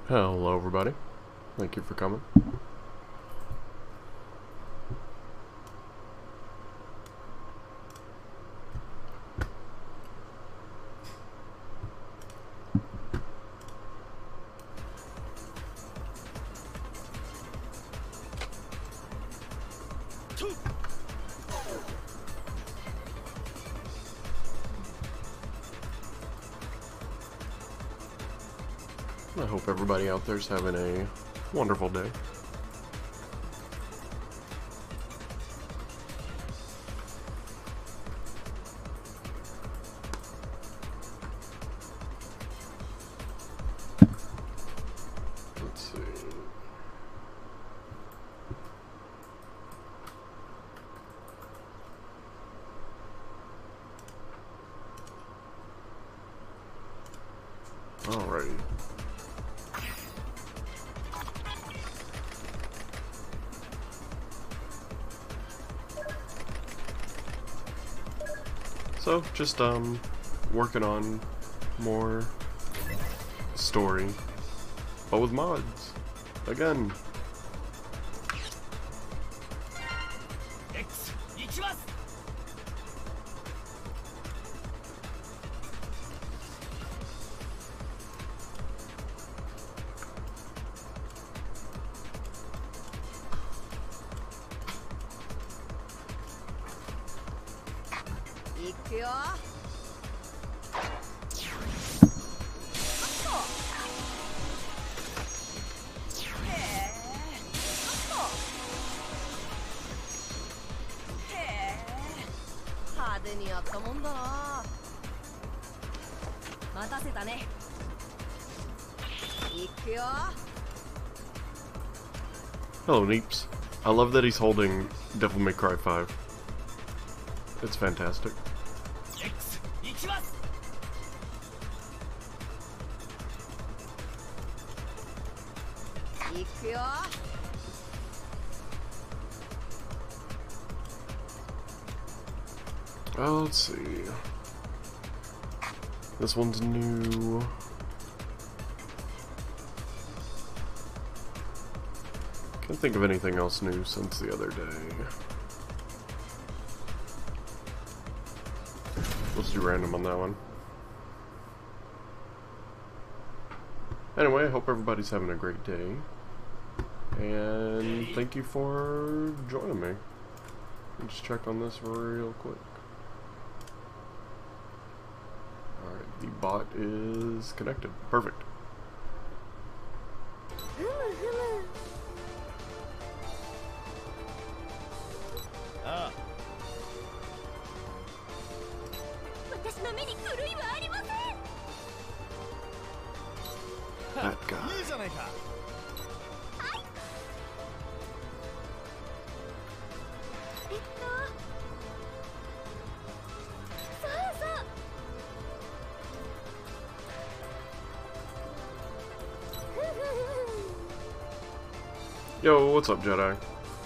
Hello everybody, thank you for coming. I hope everybody out there's having a wonderful day. Let's see. Alrighty. So, just working on more story, but with mods, again. Hello, Neeps. I love that he's holding Devil May Cry 5. It's fantastic. Oh, let's see. This one's new. Can't think of anything else new since the other day. Let's do random on that one. Anyway, I hope everybody's having a great day. And thank you for joining me. Let me just check on this real quick. Alright, the bot is connected. Perfect. That guy. Yo, what's up, Jedi?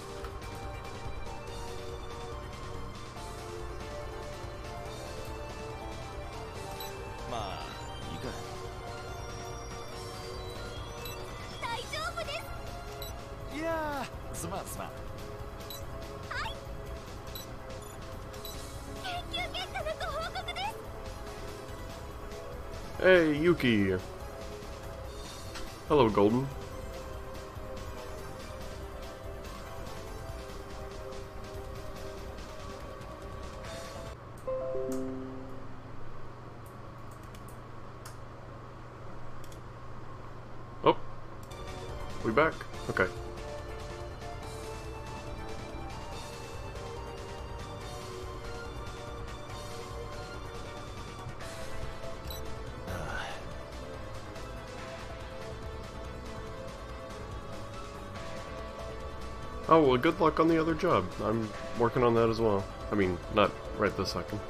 Hey, Yuki. Hello, Golden. Oh, we back? Okay. Oh, well, good luck on the other job. I'm working on that as well. I mean, not right this second.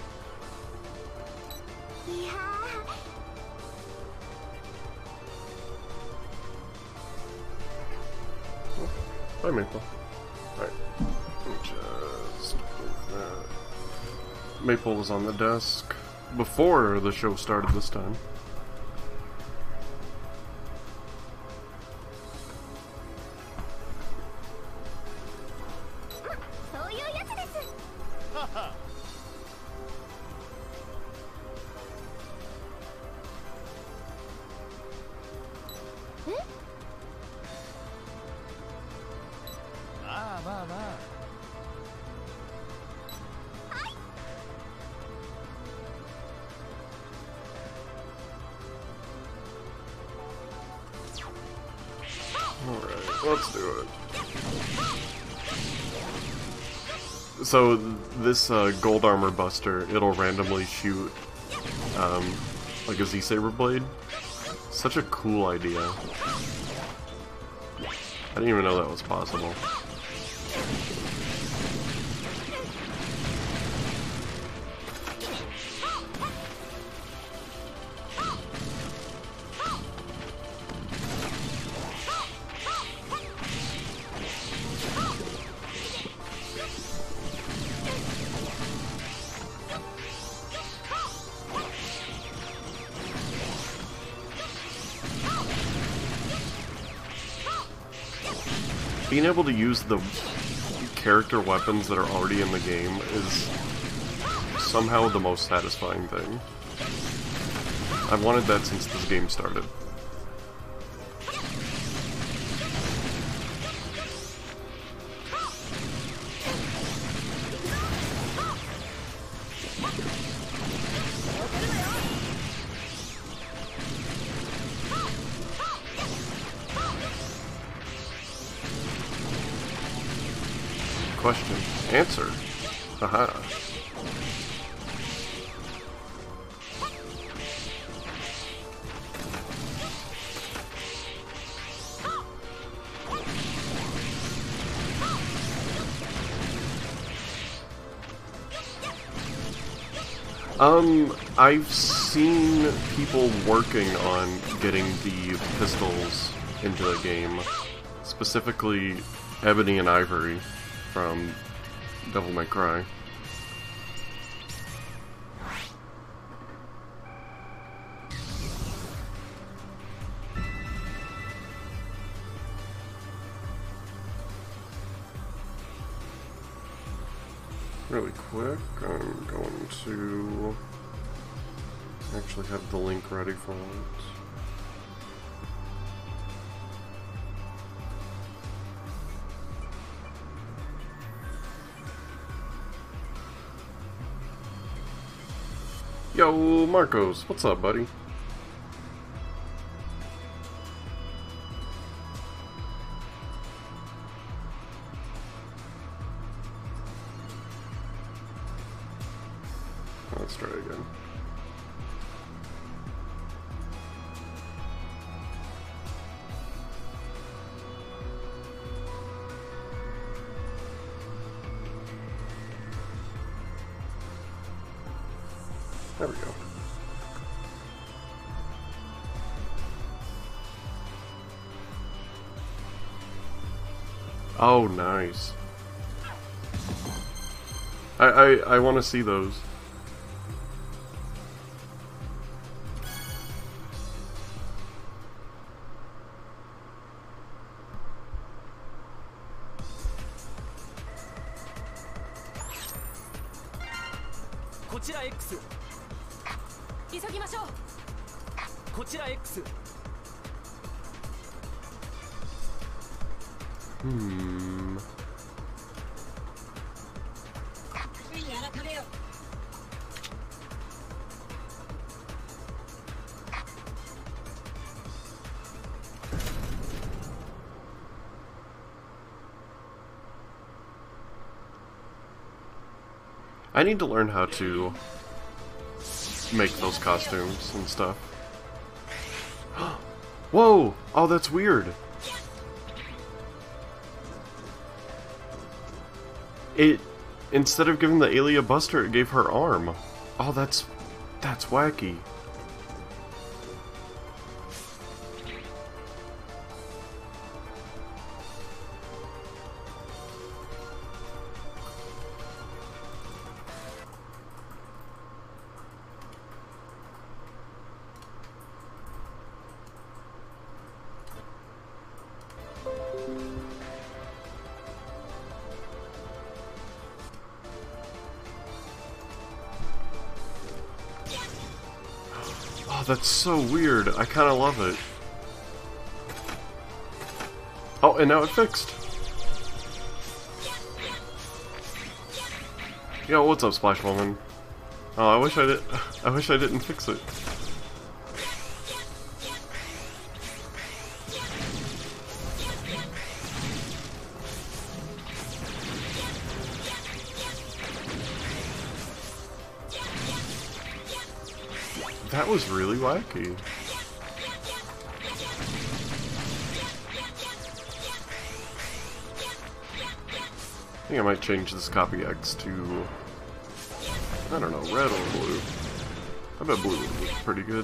Oh, hi, Maple. Alright. Just move that. Maple was on the desk before the show started this time. Let's do it. So this gold armor buster, it'll randomly shoot like a Z-Saber blade. Such a cool idea. I didn't even know that was possible. Being able to use the character weapons that are already in the game is somehow the most satisfying thing. I've wanted that since this game started. Question. Answer. Haha. I've seen people working on getting the pistols into the game. Specifically, Ebony and Ivory from Devil May Cry. Really quick, I'm going to actually have the link ready for it. Yo, Marcos, what's up, buddy? Let's try again. There we go. Oh, nice. I want to see those. I need to learn how to make those costumes and stuff. Whoa! Oh, that's weird. It, instead of giving the Aelia Buster, it gave her arm. Oh, that's wacky. Oh, that's so weird. I kind of love it. Oh, and now it fixed. Yo, what's up, Splash Woman? Oh, I wish I didn't fix it. That was really wacky. I think I might change this copy X to, I don't know, red or blue. I bet blue would look pretty good.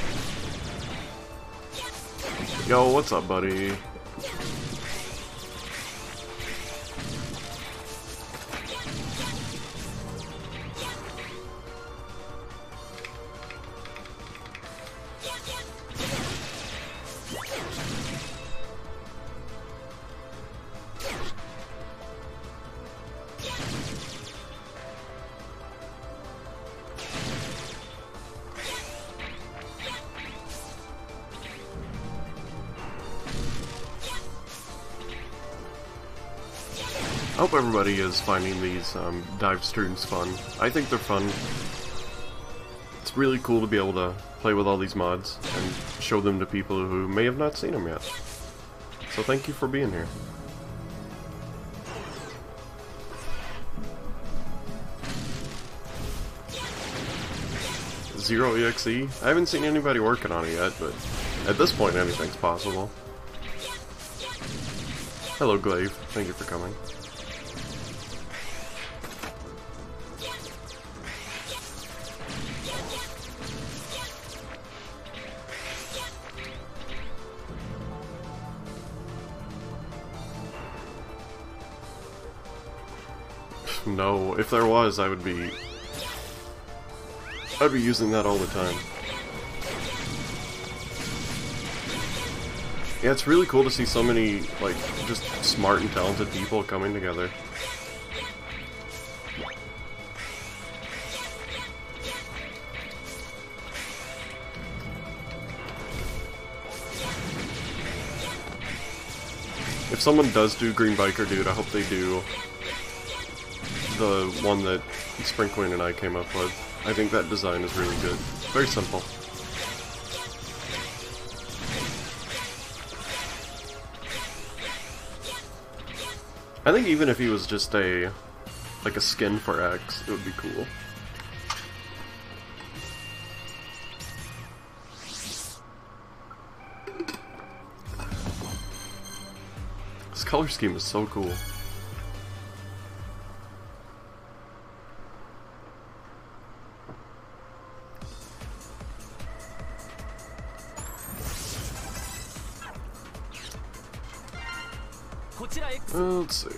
Yo, what's up, buddy? I hope everybody is finding these DiVE streams fun. I think they're fun. It's really cool to be able to play with all these mods and show them to people who may have not seen them yet. So thank you for being here. Zero EXE? I haven't seen anybody working on it yet, but at this point anything's possible. Hello Glaive, thank you for coming. No, if there was, I'd be using that all the time. Yeah, it's really cool to see so many, like, just smart and talented people coming together. If someone does do Green Biker Dude, I hope they do the one that Spring Queen and I came up with. I think that design is really good. Very simple. I think even if he was just like a skin for X, it would be cool. This color scheme is so cool. Let's see.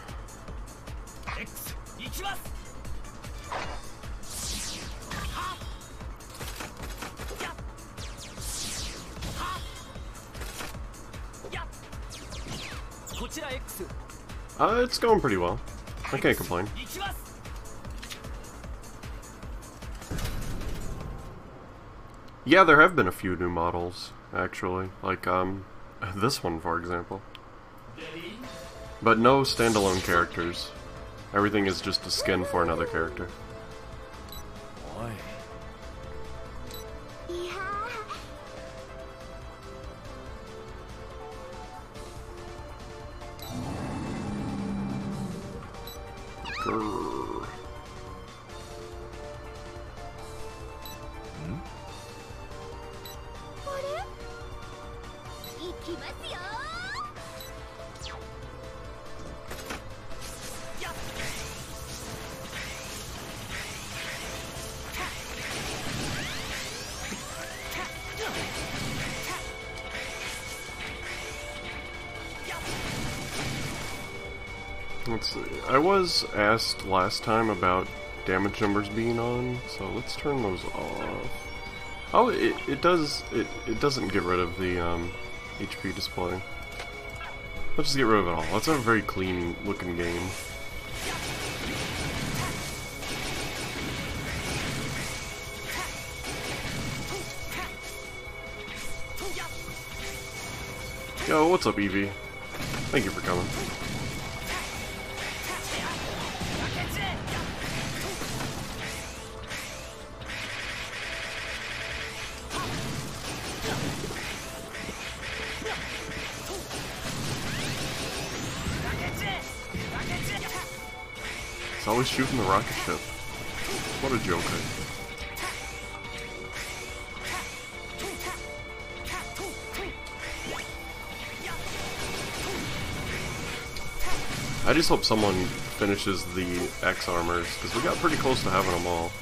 It's going pretty well. I can't complain. Yeah, there have been a few new models, actually. Like, this one, for example. But no standalone characters. Everything is just a skin for another character. Grrr. Let's see. I was asked last time about damage numbers being on, so let's turn those off. Oh, it doesn't get rid of the HP display. Let's just get rid of it all. That's a very clean looking game. Yo, what's up, Evie? Thank you for coming. It's always shooting the rocket ship. What a joker. I just hope someone finishes the X armors, because we got pretty close to having them all.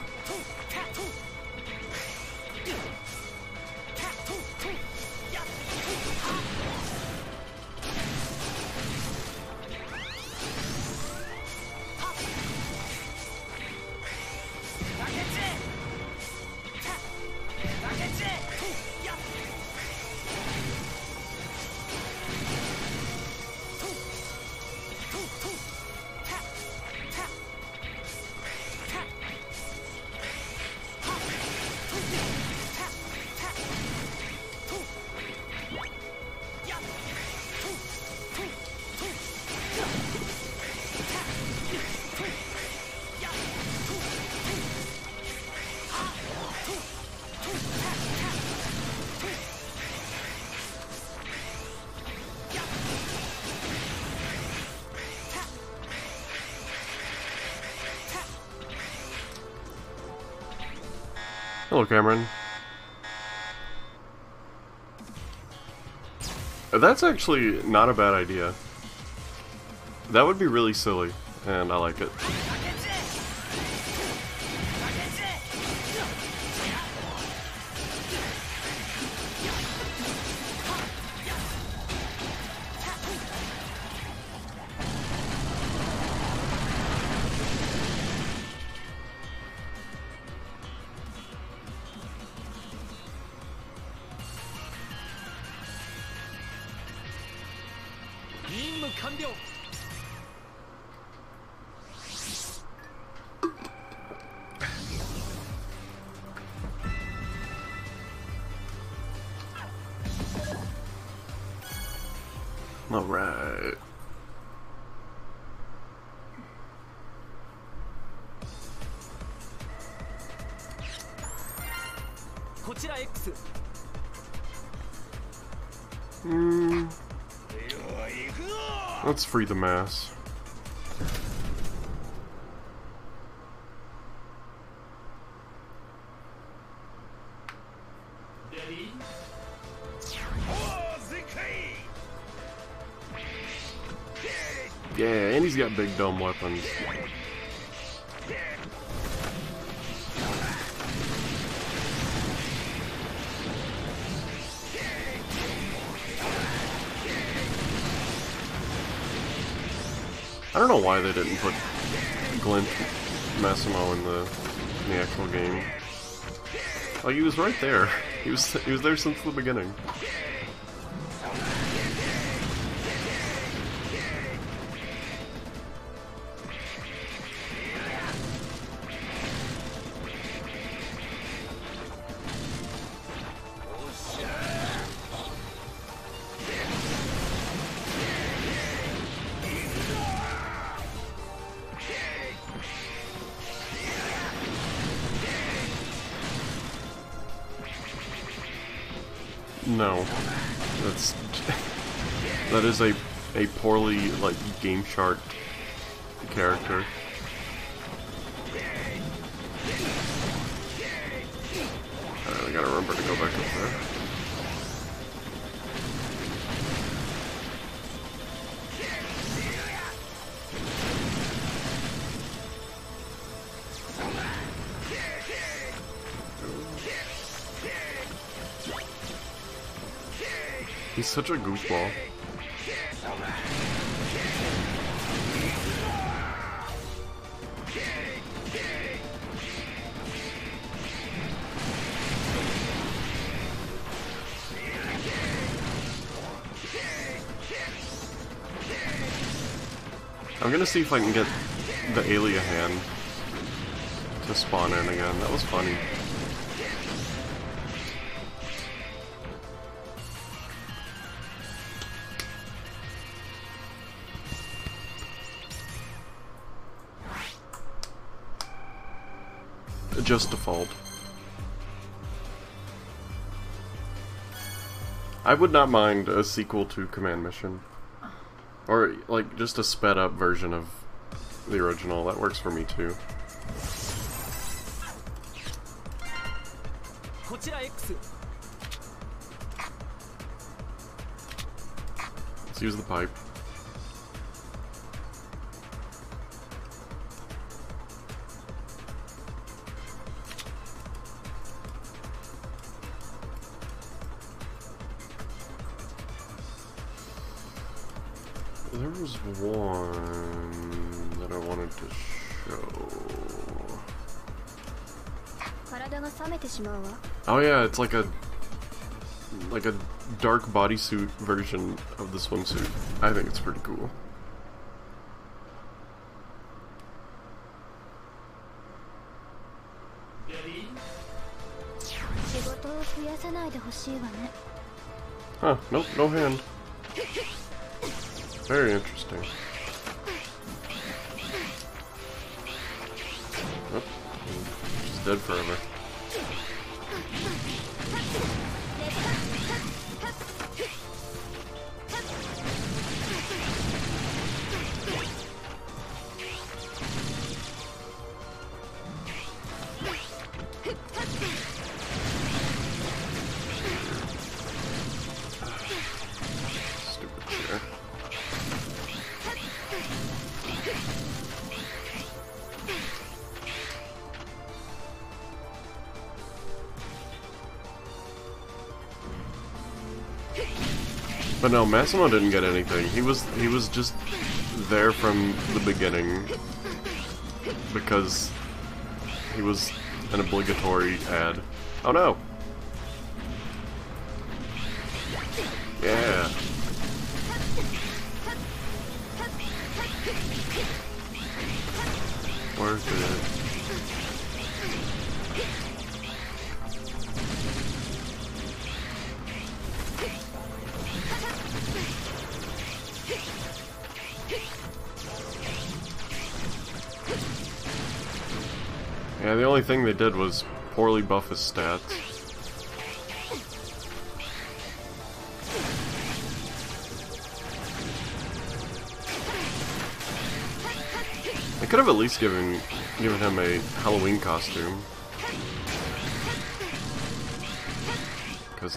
Hello, Cameron. That's actually not a bad idea. That would be really silly, and I like it. All right. Let's free the mass. Yeah, and he's got big dumb weapons. I don't know why they didn't put Glint Massimo in the actual game. Oh, he was right there. He was there since the beginning. No, that is a poorly like game chart character. I gotta remember to go back up there. He's such a goofball. I'm gonna see if I can get the Alia hand to spawn in again. That was funny. Just default. I would not mind a sequel to Command Mission. Or, like, just a sped up version of the original. That works for me too. Let's use the pipe. There was one that I wanted to show. Oh yeah, it's like a dark bodysuit version of the swimsuit. I think it's pretty cool. Huh, nope, no hand. Very interesting. Oh, she's dead forever. But no, Massimo didn't get anything. He was just there from the beginning because he was an obligatory ad. Oh no! Yeah. Worth it. Yeah, the only thing they did was poorly buff his stats. They could have at least given him a Halloween costume. Because,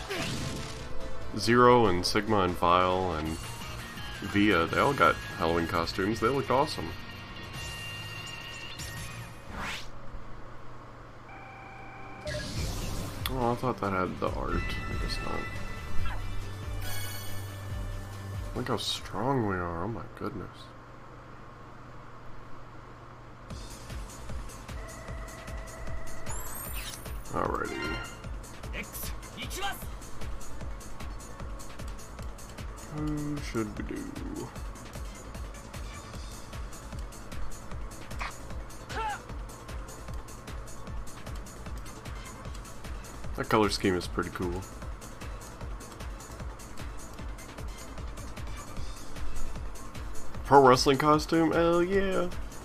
Zero and Sigma and Vile and Via, they all got Halloween costumes. They looked awesome. Oh, I thought that had the art. I guess not. Look how strong we are. Oh my goodness. Alrighty. Who should we do? That color scheme is pretty cool. Pro wrestling costume? Hell yeah!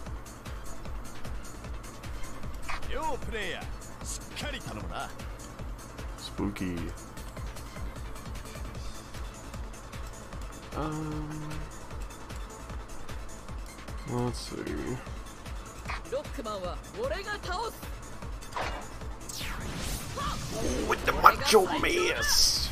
Spooky. Let's see. With the macho mass.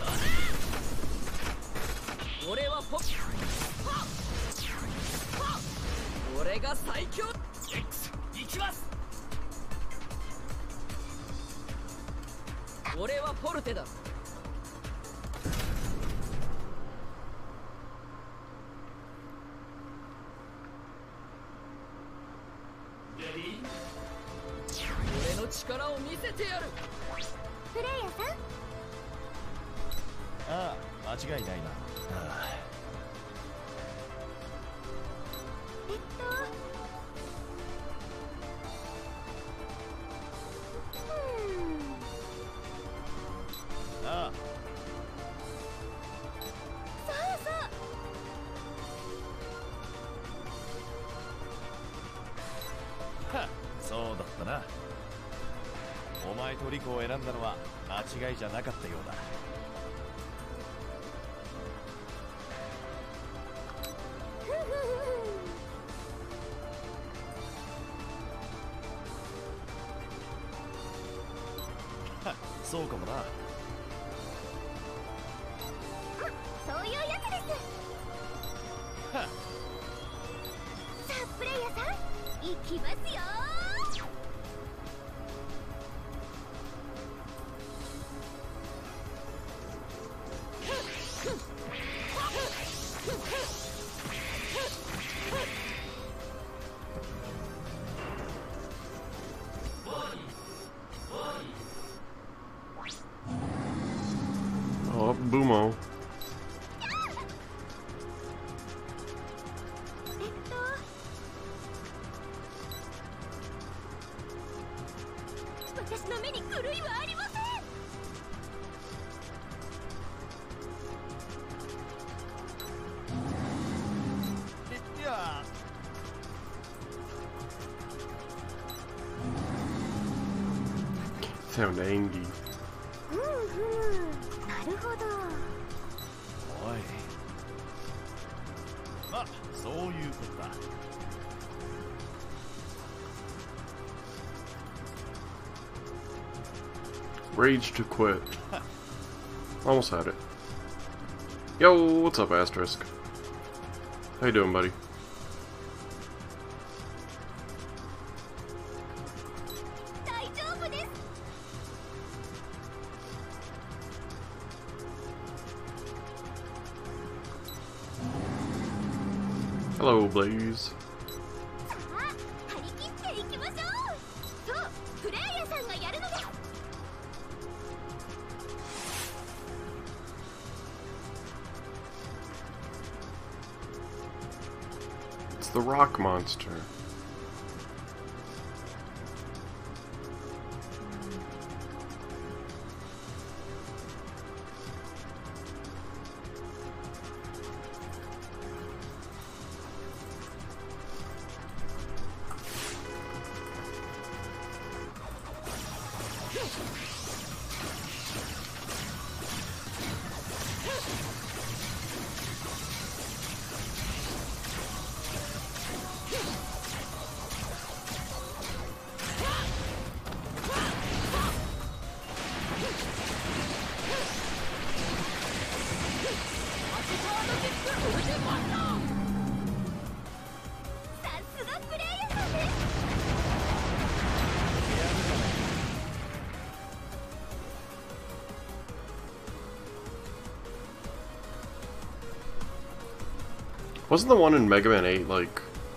Boomo. Sound angry. Rage to quit. Almost had it. Yo, what's up, Asterisk? How you doing, buddy? Hello, Blaze. It's the rock monster. Wasn't the one in Mega Man 8 like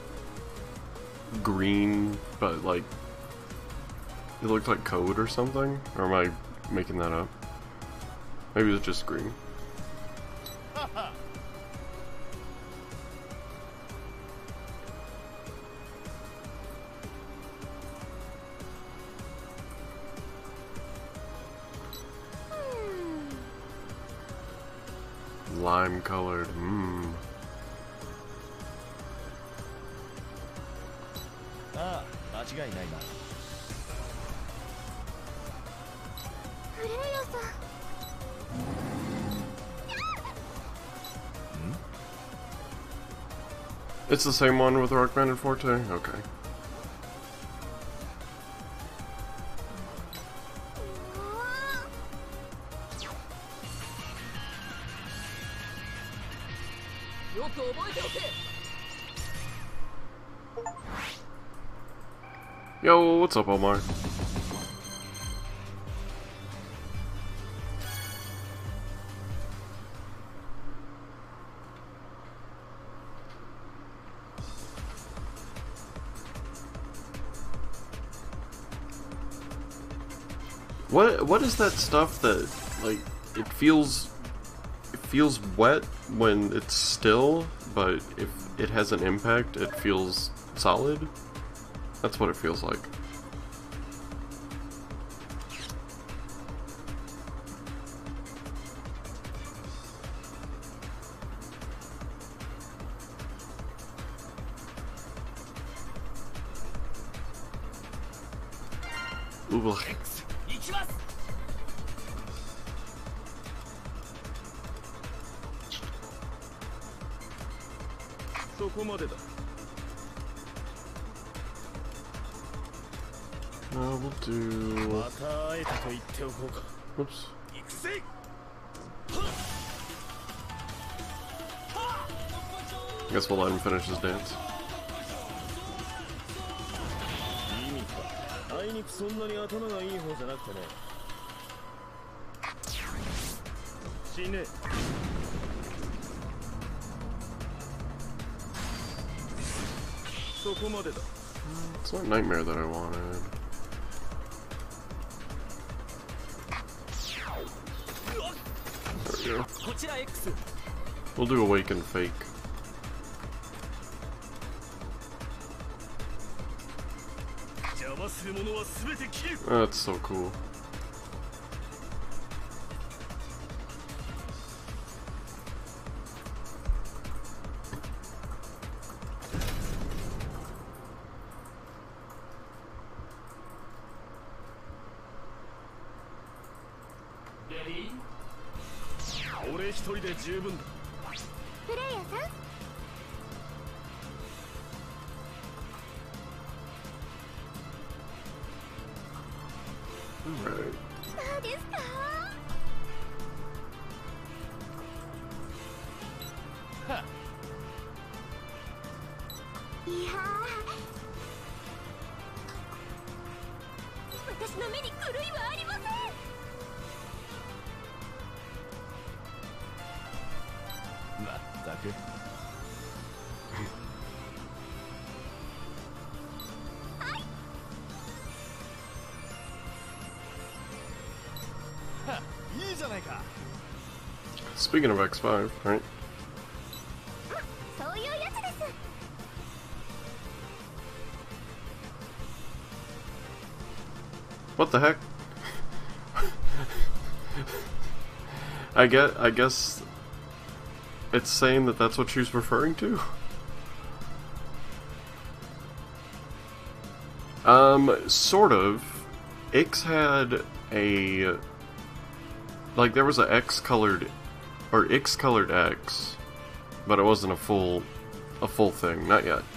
green, but like it looked like code or something? Or am I making that up? Maybe it was just green. Lime colored, mmm. It's the same one with Rock Band and Forte? Okay. Yo, what's up, Omar? What is that stuff that like it feels wet when it's still, but if it has an impact it feels solid? That's what it feels like. Ooh. We'll do... Whoops. Guess we'll let him finish his dance. It's not Nightmare that I wanted. There we Yeah. We'll do Awaken Fake. That's so cool. Alright. Speaking of X5, right? What the heck? I guess it's saying that that's what she's referring to? Sort of. Ix had a... like, there was a X-colored... or X-colored X, but it wasn't a full thing. Not yet.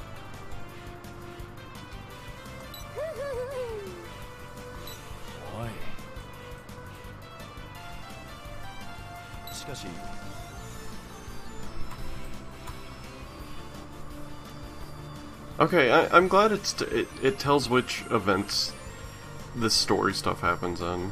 Okay, I'm glad it tells which events this story stuff happens on.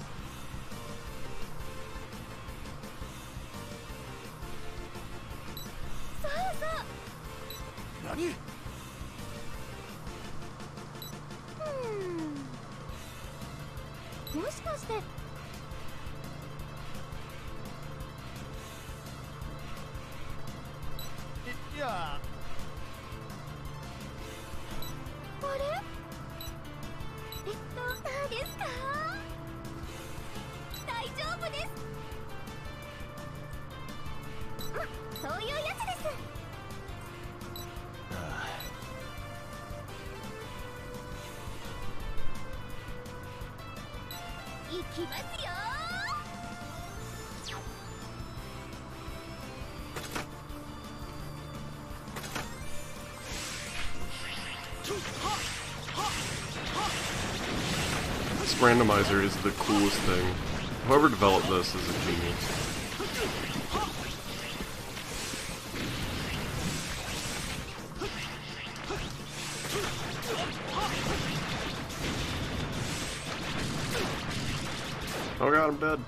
This randomizer is the coolest thing. Whoever developed this is a genius. Oh god, I'm dead.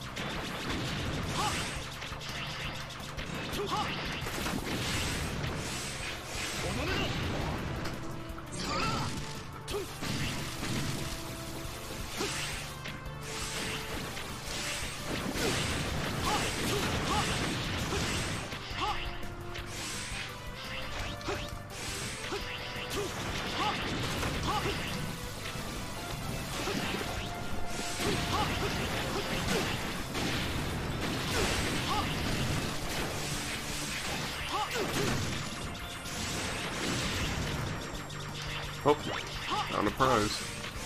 Oh, found a prize.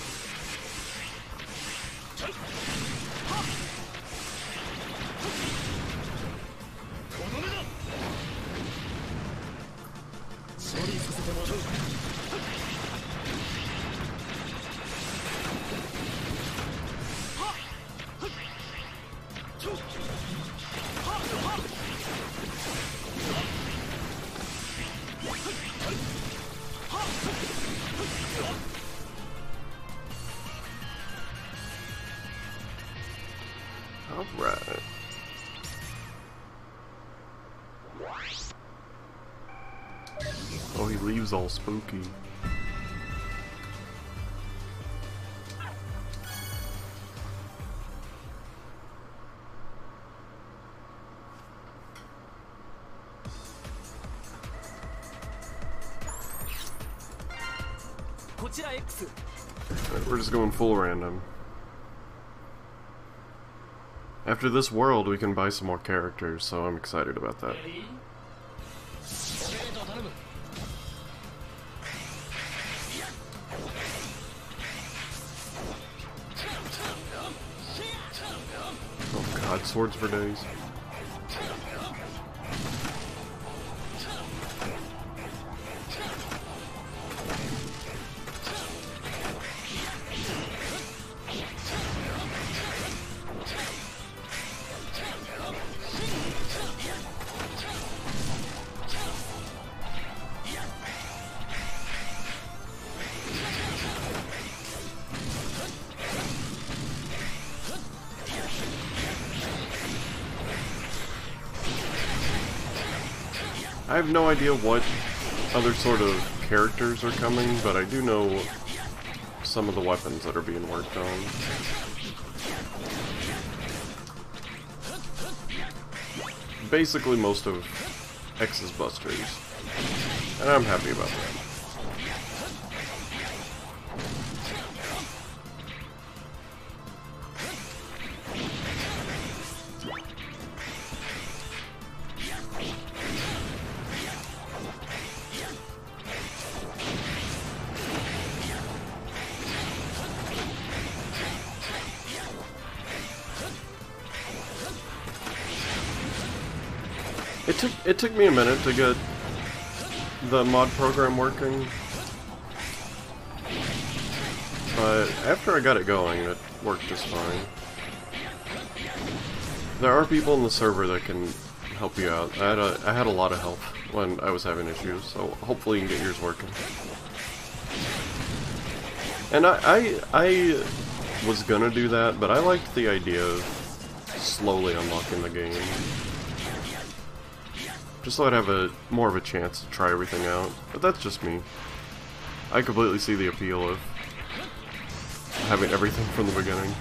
Alright. Oh, he leaves all spooky. Alright, we're just going full random. After this world, we can buy some more characters, so I'm excited about that. Oh god, swords for days. I have no idea what other sort of characters are coming, but I do know some of the weapons that are being worked on. Basically most of X's busters, and I'm happy about that. It took me a minute to get the mod program working, but after I got it going, it worked just fine. There are people in the server that can help you out. I had a lot of help when I was having issues, so hopefully you can get yours working. And I was gonna do that, but I liked the idea of slowly unlocking the game. Just so I'd have more of a chance to try everything out. But that's just me. I completely see the appeal of having everything from the beginning.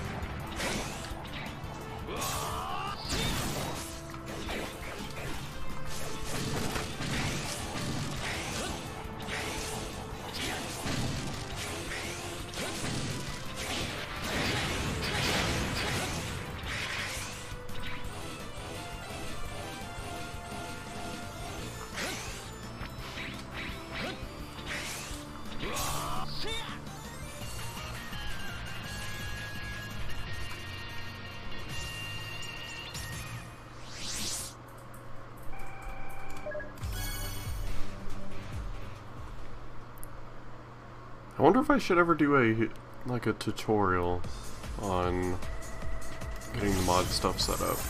I wonder if I should ever do a tutorial on getting the mod stuff set up.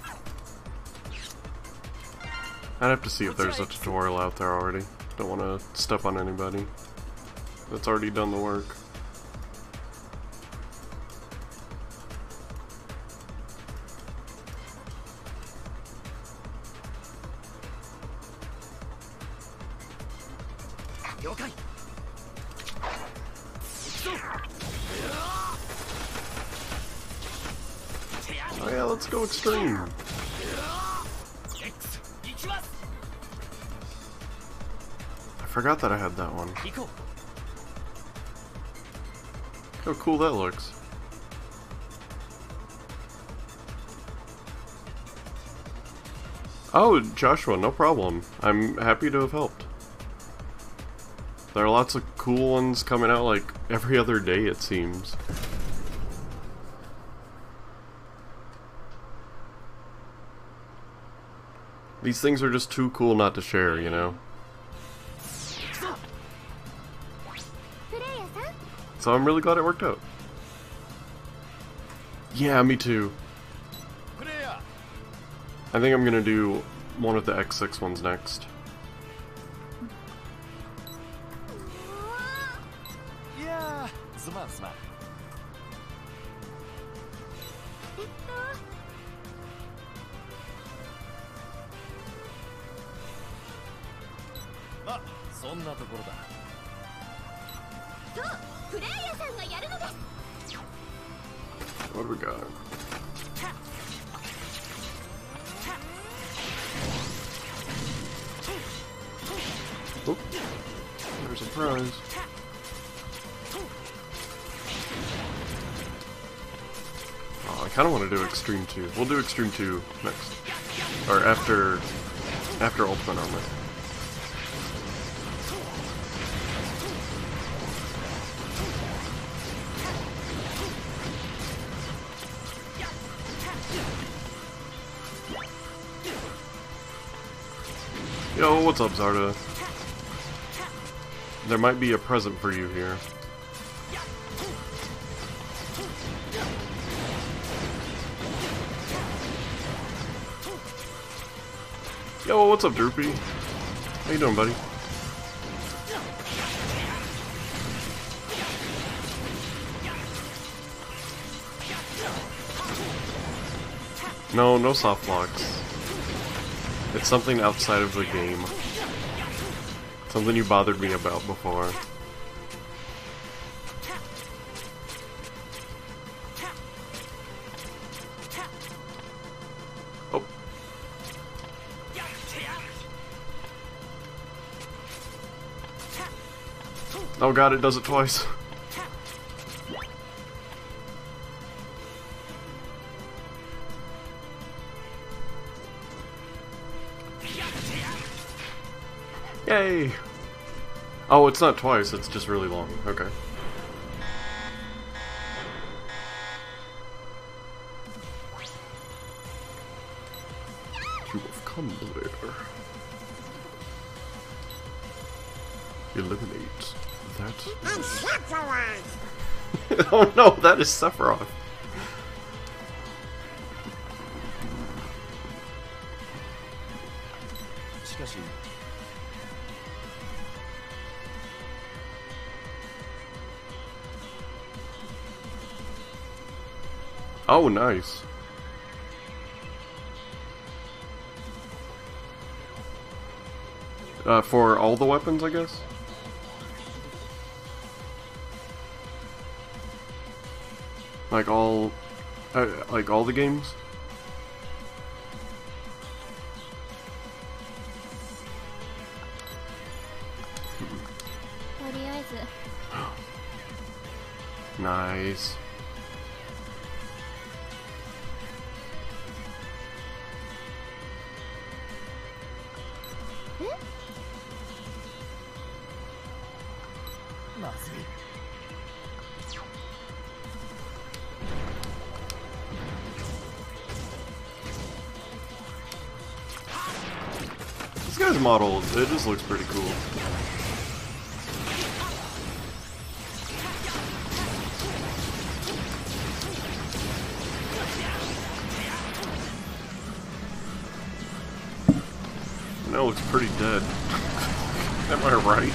I'd have to see if there's a tutorial out there already. Don't want to step on anybody that's already done the work. Oh yeah, let's go extreme. I forgot that I had that one. Look how cool that looks. Oh, Joshua, no problem. I'm happy to have helped. There are lots of cool ones coming out like every other day, it seems. These things are just too cool not to share, you know? So I'm really glad it worked out. Yeah, me too. I think I'm gonna do one of the X6 ones next. What do we got? Oh, there's a prize. I kind of want to do Extreme 2. We'll do Extreme 2 next. Or after Ultimate Armor. Yo, what's up, Zarda? There might be a present for you here. Yo, what's up, Droopy? How you doing, buddy? No soft locks. It's something outside of the game. Something you bothered me about before. Oh. Oh god, it does it twice. Yay! Oh, it's not twice, it's just really long. Okay. You have come there. Eliminate that. I'm Sephiroth! Oh no, that is Sephiroth. Oh, nice. For all the weapons, I guess? Like all the games? Nice. This guy's model, it just looks pretty cool. And that looks pretty dead. Am I right?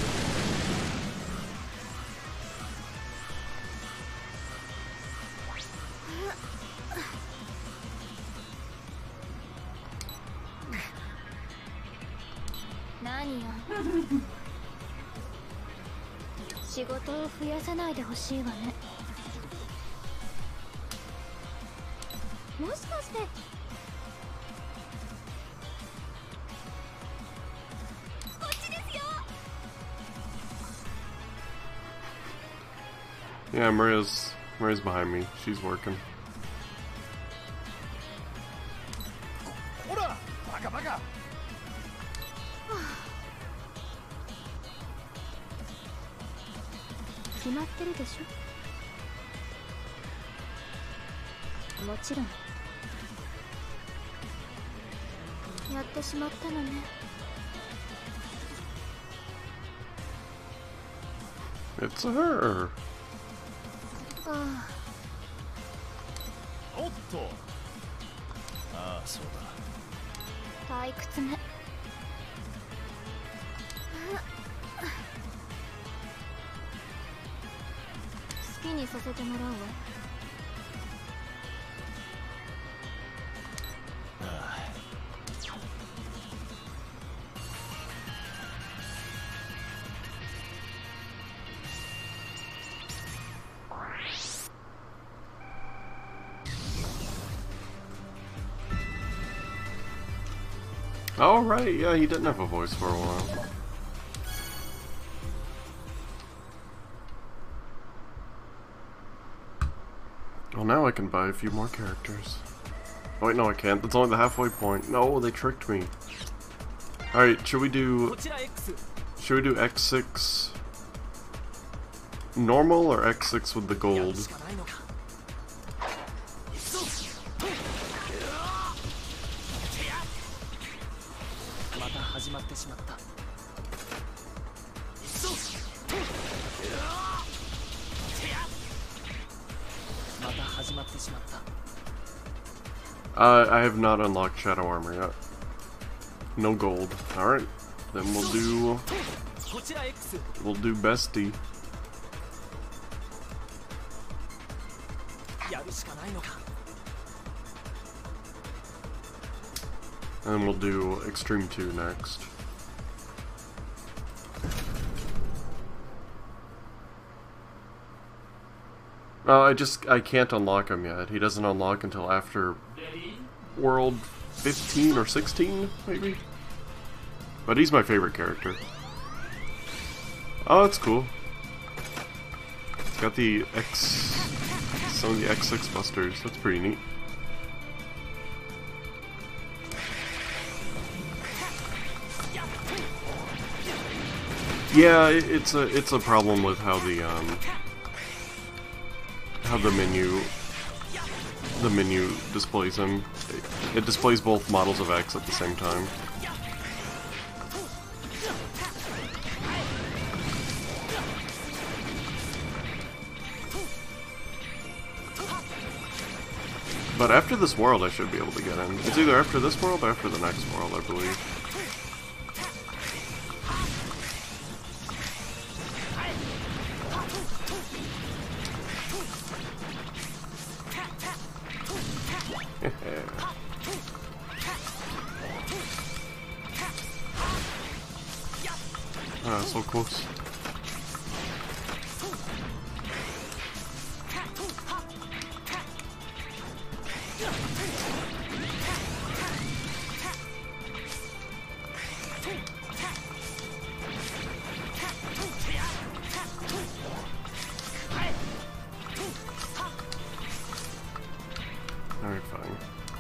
Yeah, Maria's behind me. She's working. It's her. Oh, right, yeah, he didn't have a voice for a while. Well, now I can buy a few more characters. Oh, wait, no, I can't. That's only the halfway point. No, they tricked me. Alright, should we do X6 normal or X6 with the gold? I have not unlocked Shadow Armor yet. No gold. Alright. Then we'll do Bestie. And then we'll do Extreme 2 next. I can't unlock him yet. He doesn't unlock until after World 15 or 16, maybe? But he's my favorite character. Oh, that's cool. It's got the some of the X6 busters. That's pretty neat. Yeah, it's a problem with how the menu displays him. It displays both models of X at the same time. But after this world I should be able to get in. It's either after this world or after the next world, I believe. Ah, so close. Alright, fine.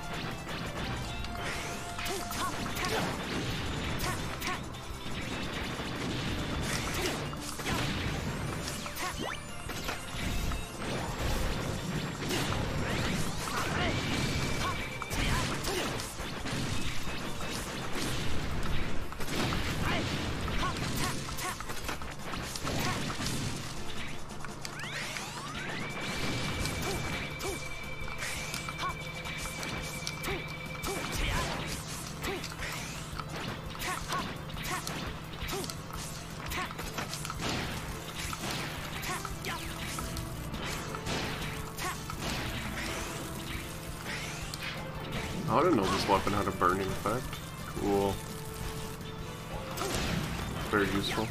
I didn't know this weapon had a burning effect. Cool. Very useful.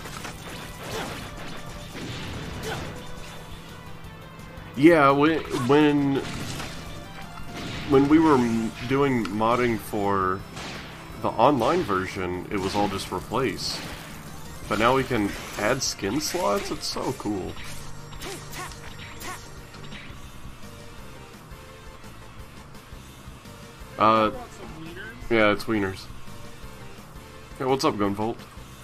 Yeah, when we were doing modding for the online version, it was all just replace. But now we can add skin slots? It's so cool. Yeah, it's wieners. Hey, what's up, Gunvolt?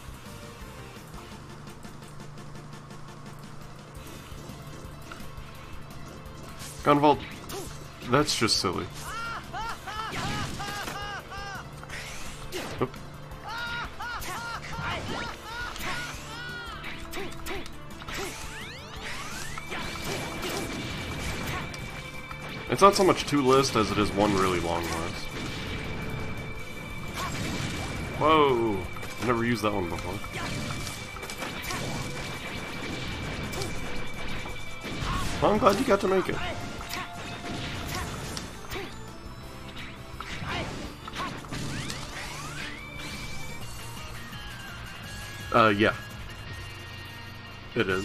Gunvolt, that's just silly. Oop. It's not so much two lists as it is one really long list. Whoa! I never used that one before. Well, I'm glad you got to make it. Yeah. It is.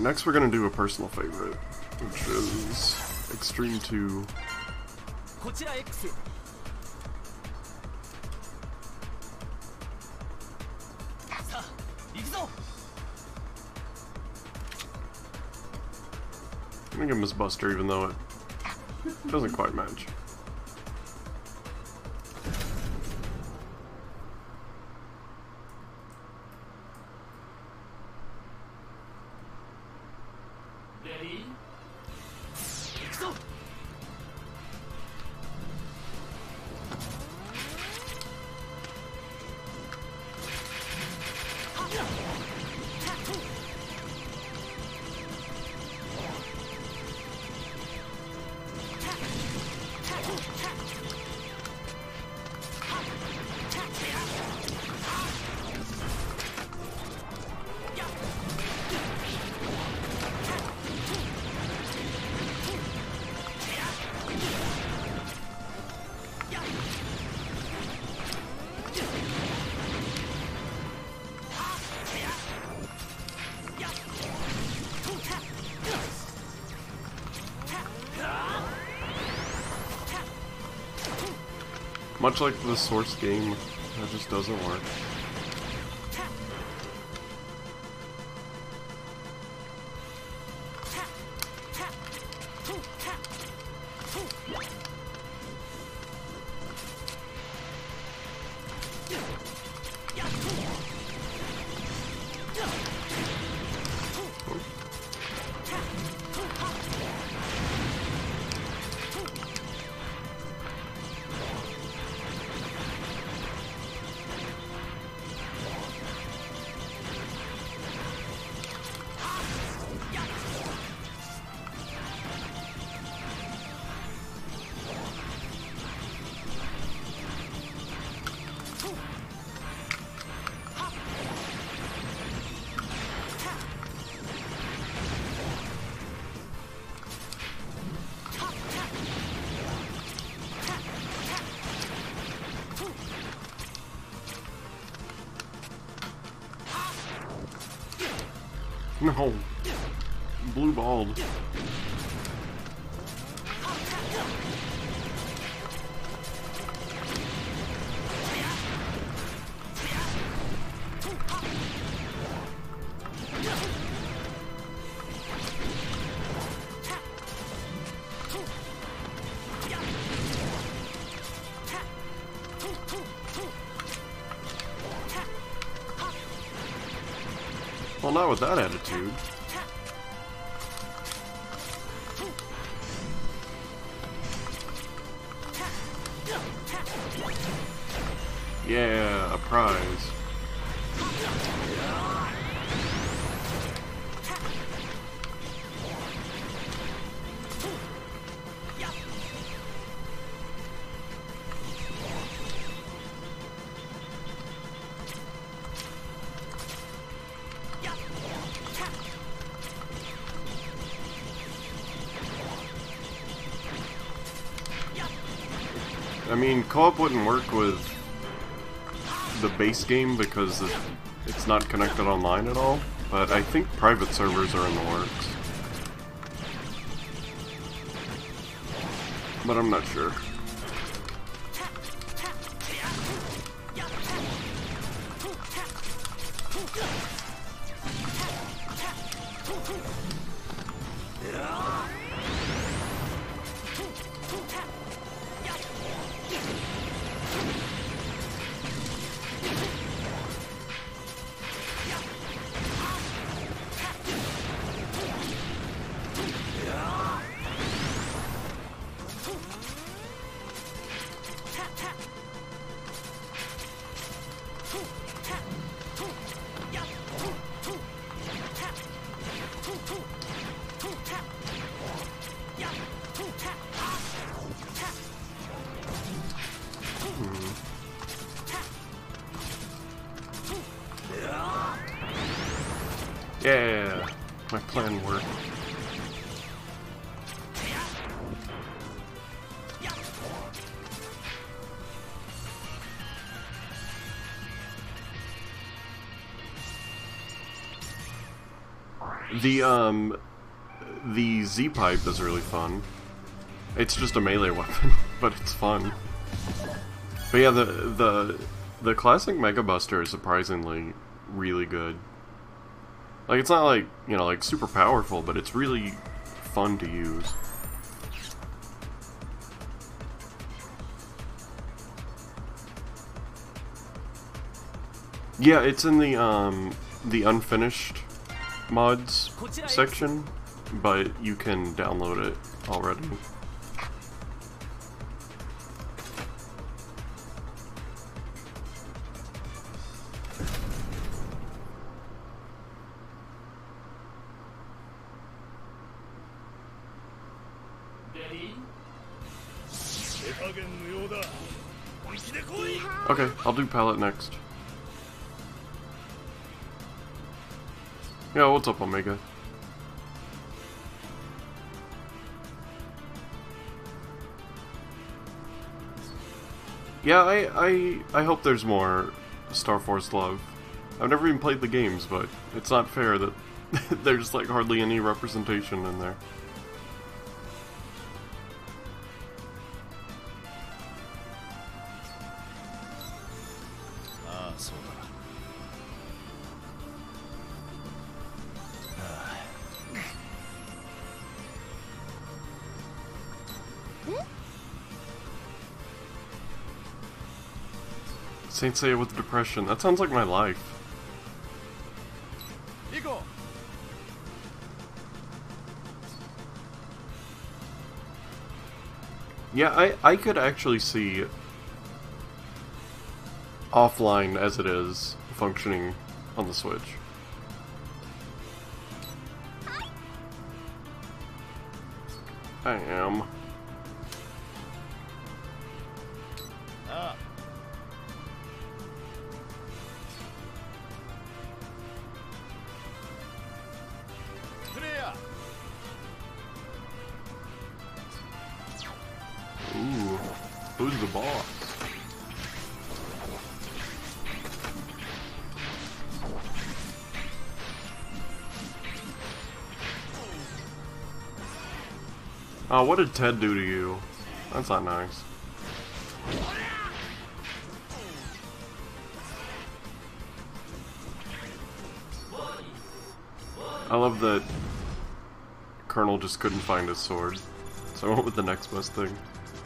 next we're gonna do a personal favorite, which is Extreme 2. I'm gonna give him his Buster even though it doesn't quite match. Much like the Source game, that just doesn't work. No. Blue balled. Well, not with that attitude. Yeah, a prize. I mean, co-op wouldn't work with the base game because it's not connected online at all, but I think private servers are in the works. But I'm not sure. Yeah, my plan worked. The Z-pipe is really fun. It's just a melee weapon, but it's fun. But yeah, the classic Mega Buster is surprisingly really good. Like, it's not like, you know, like super powerful, but it's really fun to use. Yeah, it's in the unfinished mods section, but you can download it already. Okay, I'll do pallet next. Yeah, what's up, Omega? Yeah, I hope there's more Star Force love. I've never even played the games, but it's not fair that there's like hardly any representation in there. Saint Seiya with depression. That sounds like my life. Yeah, I could actually see offline as it is functioning on the Switch. I am. Ooh, who's the boss? Oh, what did Ted do to you? That's not nice. I love that Colonel just couldn't find his sword, so I went with the next best thing.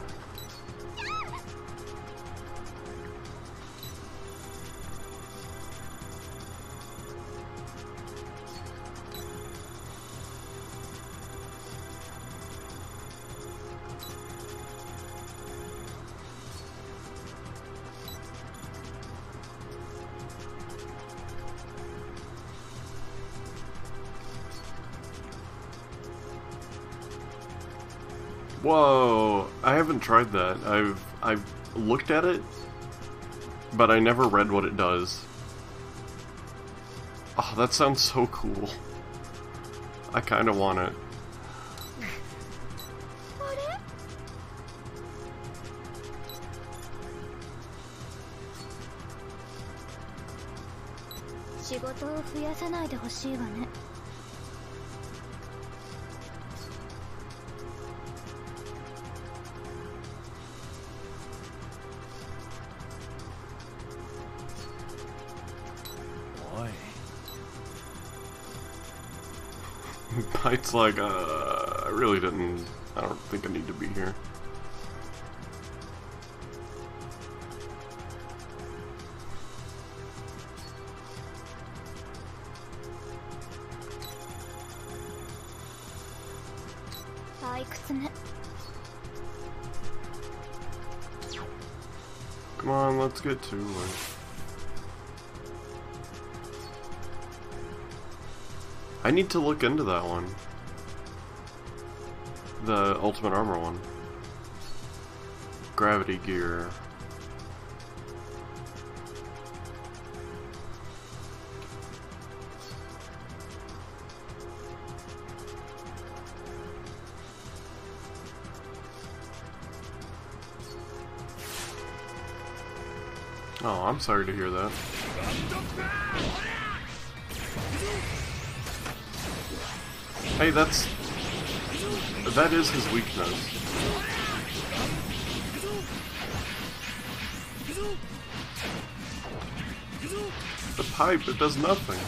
Whoa, I haven't tried that. I've looked at it, but I never read what it does. Oh, that sounds so cool. I kinda want it. It's like, I really didn't... I don't think I need to be here. Come on, let's get to it. I need to look into that one. The Ultimate Armor one. Gravity gear. Oh, I'm sorry to hear that. Hey, that is his weakness. The pipe, it does nothing.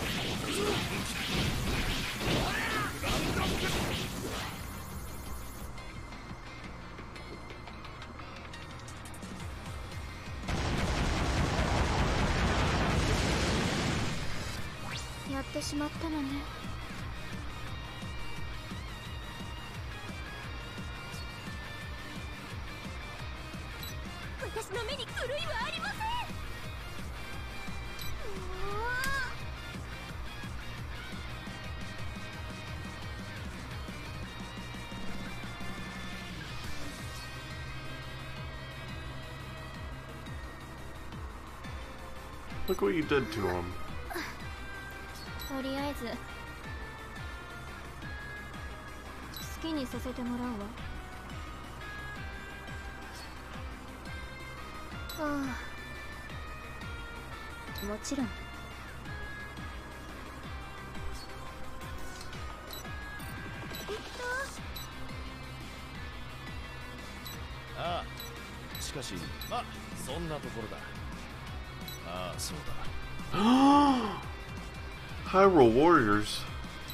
Look what you did to him. とりあえず好きにさせてもらうわ。はあ、もちろん。 ああ、しかし、まあそんなところだ。ああ、そうだ。 Hyrule Warriors.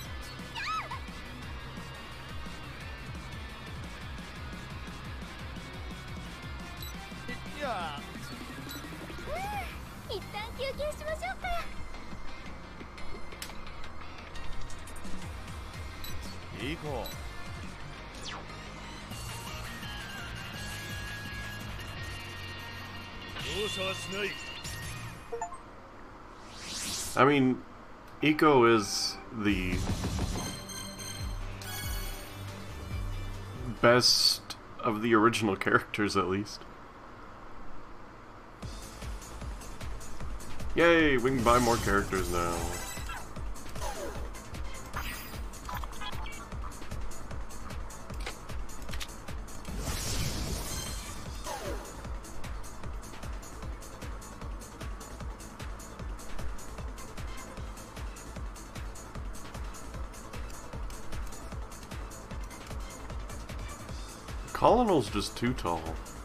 いや、 一旦休憩しましょうか。 行こう。容赦はしない。 I mean, Eco is the best of the original characters, at least. Yay, we can buy more characters now. Colonel's just too tall.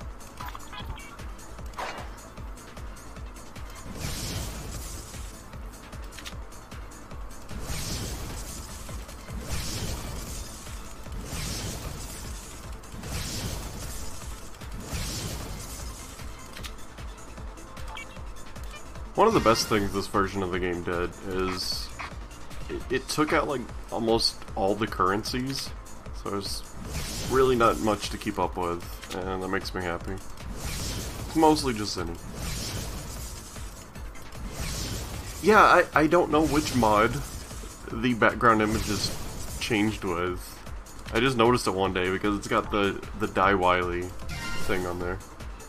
One of the best things this version of the game did is it took out like almost all the currencies, so there's really not much to keep up with, and that makes me happy. It's mostly just Zinni. Yeah, I don't know which mod the background image is changed with. I just noticed it one day because it's got the Die Wily thing on there.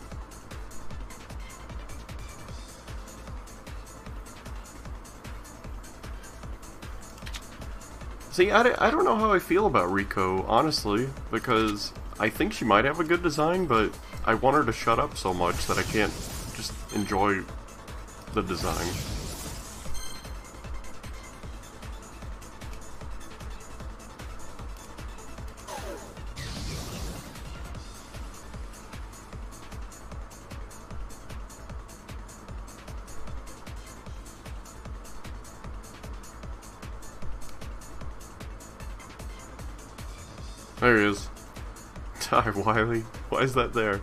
See, I don't know how I feel about Rico, honestly, because I think she might have a good design, but I want her to shut up so much that I can't just enjoy the design. There he is. Die Wily. Why is that there?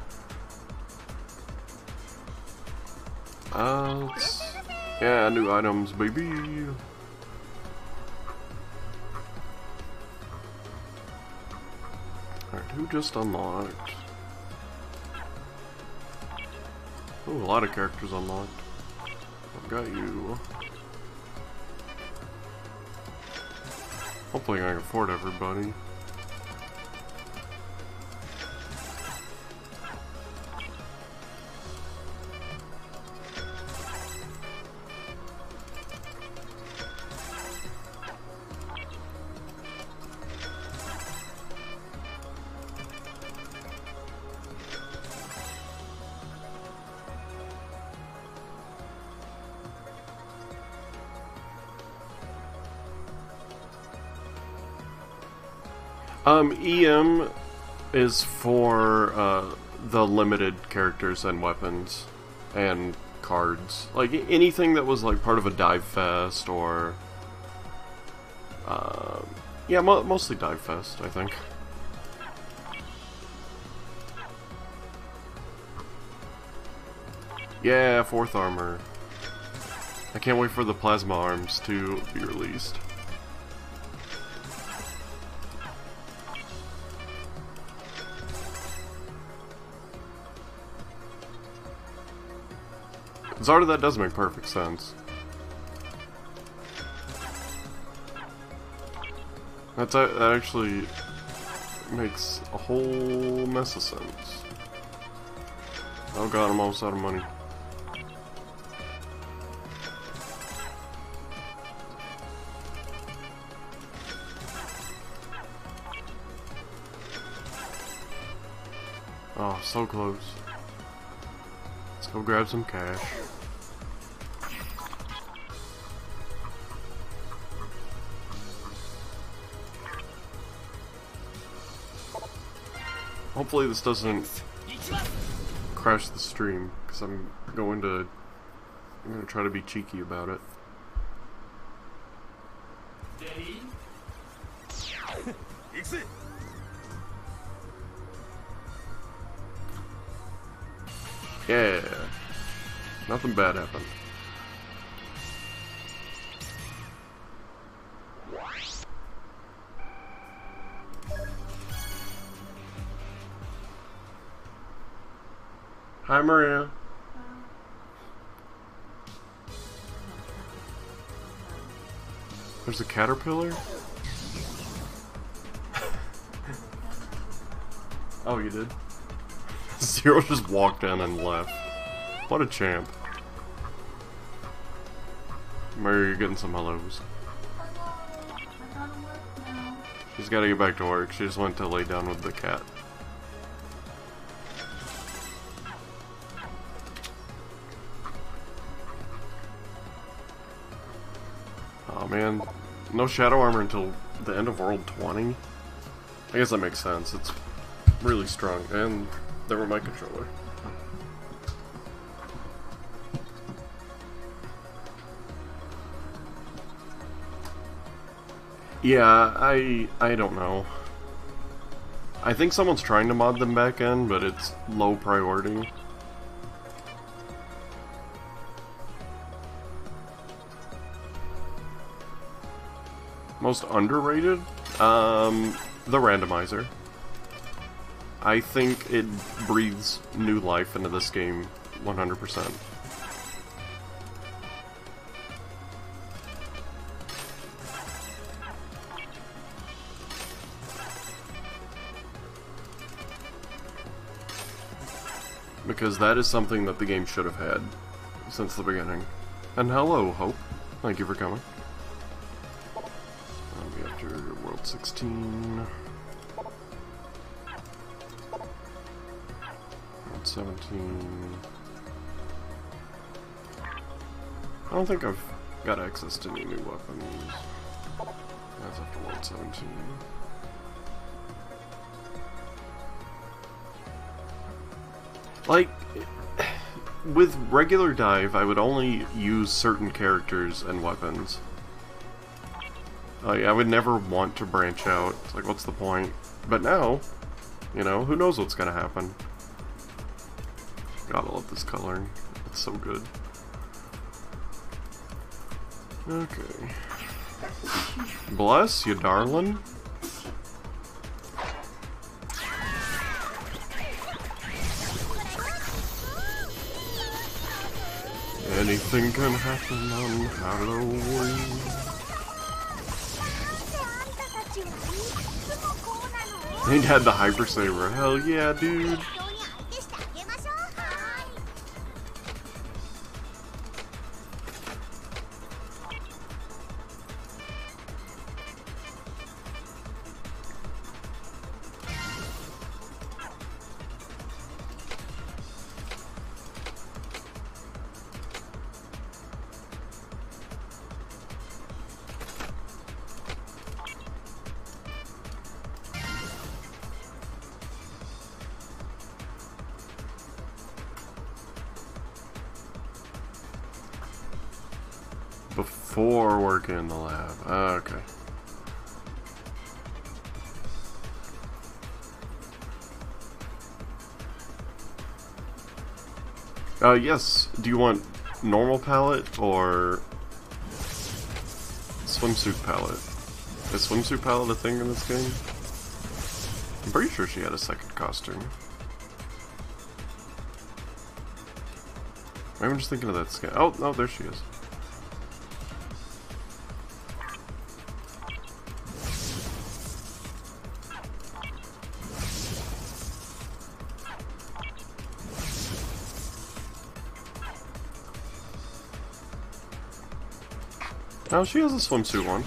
Yeah, new items, baby. Alright, who just unlocked? Ooh, a lot of characters unlocked. I've got you. Hopefully I can afford everybody. EM is for the limited characters and weapons and cards. Like anything that was like part of a DiVE Fest or yeah, mostly DiVE Fest, I think. Yeah, 4th armor. I can't wait for the plasma arms to be released. Zarda, that does make perfect sense. That actually makes a whole mess of sense. Oh god, I'm almost out of money. Oh, so close. Let's go grab some cash. Hopefully this doesn't crash the stream, because I'm gonna try to be cheeky about it. Yeah, nothing bad happened. Hi, Maria. There's a caterpillar? Oh, you did? Zero just walked in and left. What a champ. Maria, you're getting some hellos. She's gotta get back to work. She just went to lay down with the cat. Oh man, no shadow armor until the end of World 20? I guess that makes sense. It's really strong. And there went my controller. Yeah, I don't know. I think someone's trying to mod them back in, but it's low priority. Most underrated? The randomizer. I think it breathes new life into this game 100%. Because that is something that the game should have had since the beginning. And hello, Hope. Thank you for coming. I'll be after World 16. World 17. I don't think I've got access to any new weapons. That's after World 17. Like, with regular DiVE, I would only use certain characters and weapons. Like, I would never want to branch out. It's like, what's the point? But now, you know, who knows what's gonna happen. God, I love this coloring. It's so good. Okay. Bless you, darling. Anything can happen on Halloween. He had the Hyper Saber. Hell yeah, dude. Before working in the lab. Okay. Yes. Do you want normal palette or swimsuit palette? Is swimsuit palette a thing in this game? I'm pretty sure she had a second costume. Maybe I'm just thinking of that skin. Oh, no, there she is. Oh, she has a swimsuit one.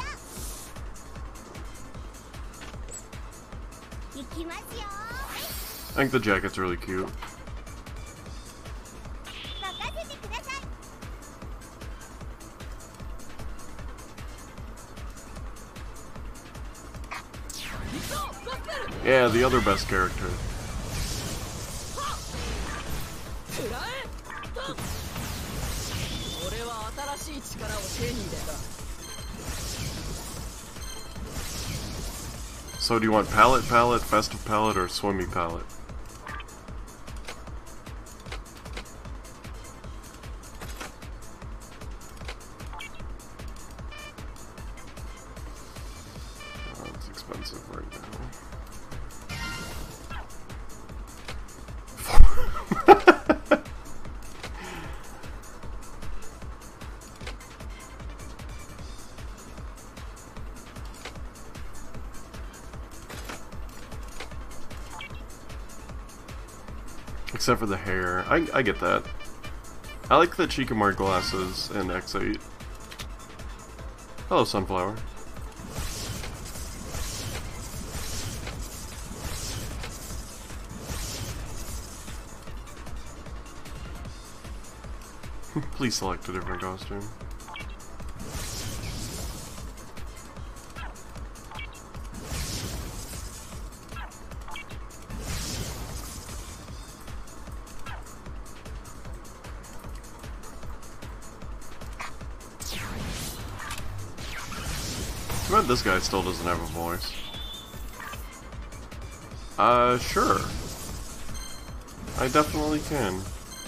I think the jacket's really cute. Yeah, the other best character. So do you want palette, festive palette, or swimmy palette? Oh, it's expensive right now. Except for the hair. I get that. I like the Chikimar glasses in X8. Hello, Sunflower. Please select a different costume. Too bad this guy still doesn't have a voice. Sure. I definitely can.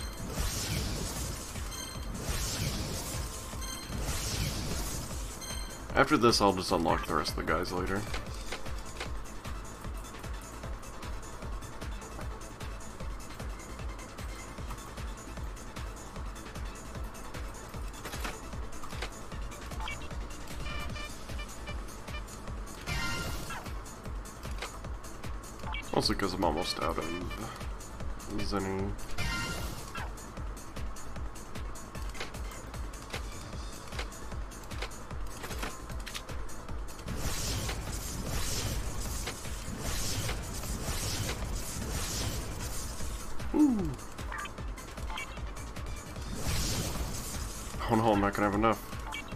After this, I'll just unlock the rest of the guys later. Mostly because I'm almost out of Zenny. Ooh. Oh no, I'm not gonna have enough.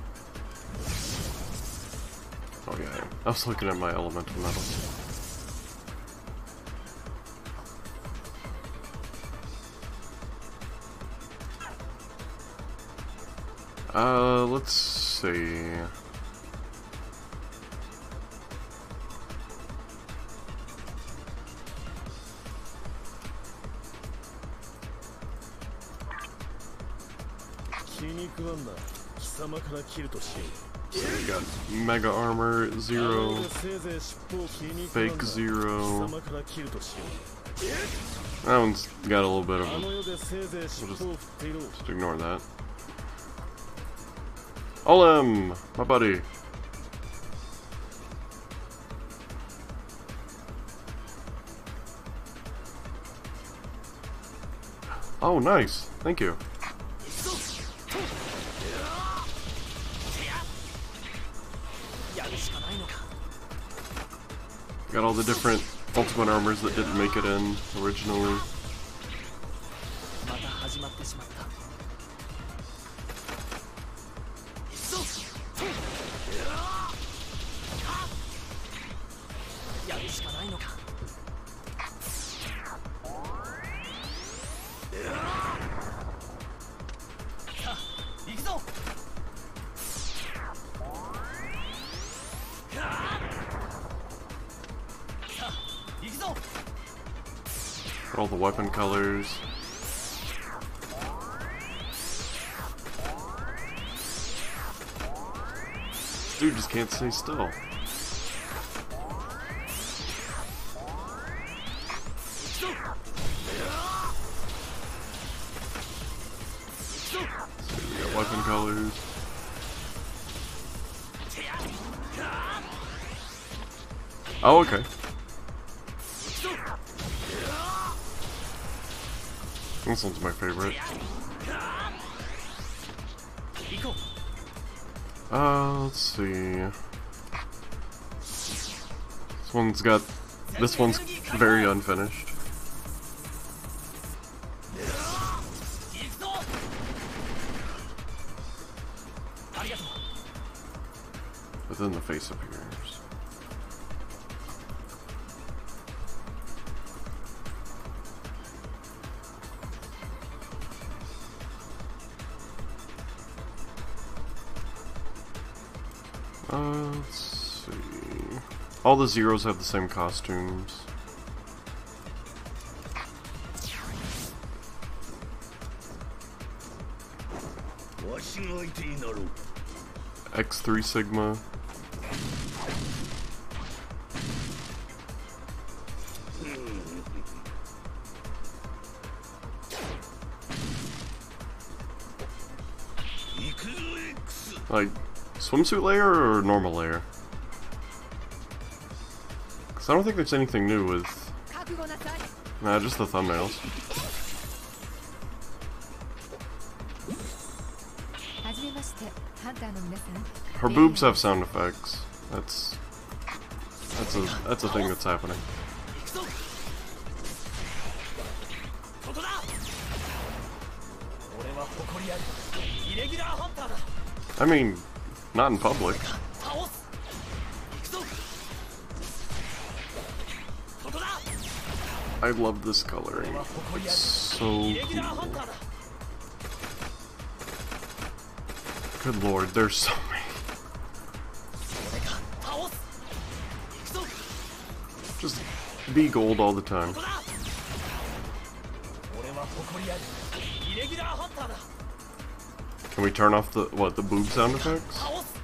Oh yeah, I was looking at my elemental metals. Let's see. So we got Mega Armor, 0, Fake 0. That one's got a little bit of a... We'll just ignore that. Olem, my buddy. Oh, nice. Thank you. Got all the different ultimate armors that didn't make it in originally. All the weapon colors. Dude just can't stay still. So we got weapon colors. Oh, okay. This one's my favorite. Let's see. This one's very unfinished. But then the face appears. Let's see. All the zeros have the same costumes. X3 Sigma. Like, swimsuit layer or normal layer? Because I don't think there's anything new with... Nah, just the thumbnails. Her boobs have sound effects. That's a thing that's happening. I mean, not in public. I love this coloring. It's so cool. Good lord, there's so many. Just be gold all the time. Can we turn off the boob sound effects?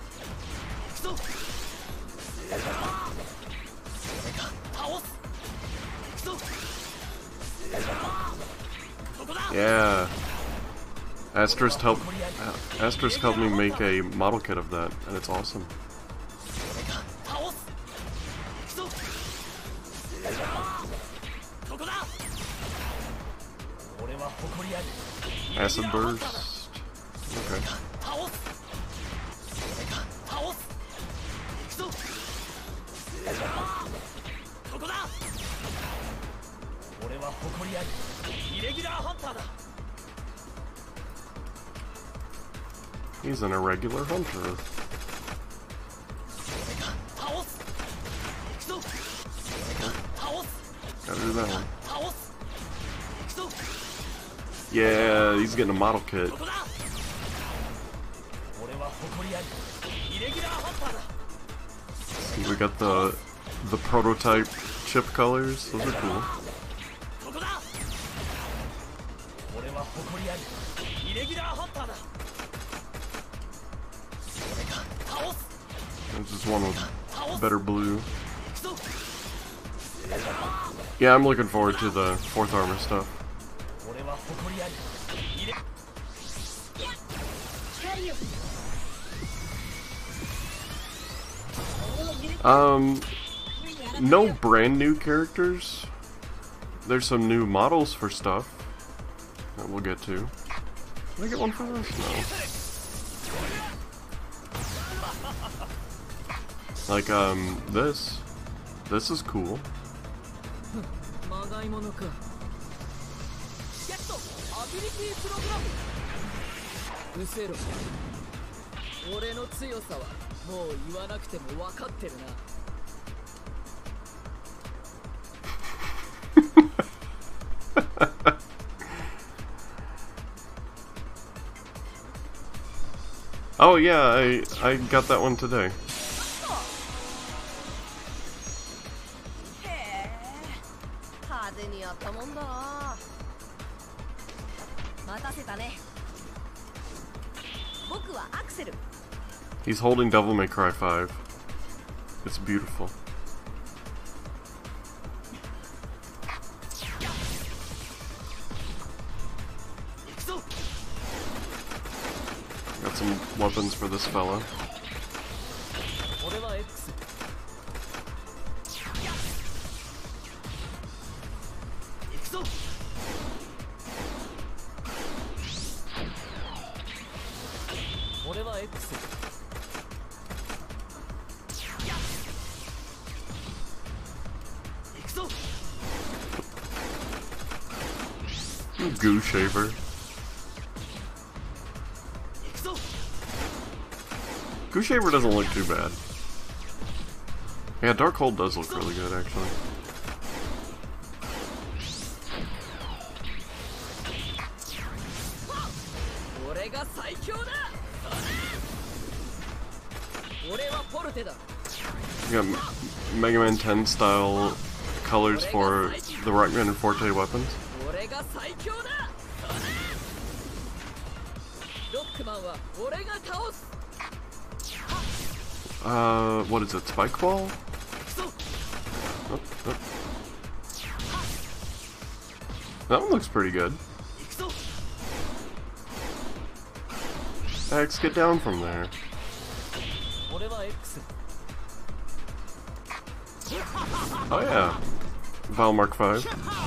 Yeah. Asterisk helped me make a model kit of that, and it's awesome. Acid burst. Okay. He's an irregular hunter. Gotta do that one. Yeah, he's getting a model kit. See, we got the prototype chip colors. Those are cool. There's just one with better blue. Yeah, I'm looking forward to the 4th armor stuff. No brand new characters. There's some new models for stuff that we'll get to. Can I get one for this? No. Like, this. This is cool. Oh yeah, I got that one today. 風にあったもんだな。待たせたね。僕はアクセル。 He's holding Devil May Cry 5. It's beautiful. Got some weapons for this fella. Goo shaver. Goo shaver doesn't look too bad. Yeah, Darkhold does look really good actually. You got Mega Man 10 style colors for the Rockman and Forte weapons. What is it? Spike Ball? Oh, oh. That one looks pretty good. X, get down from there. Oh yeah. Val Mark 5.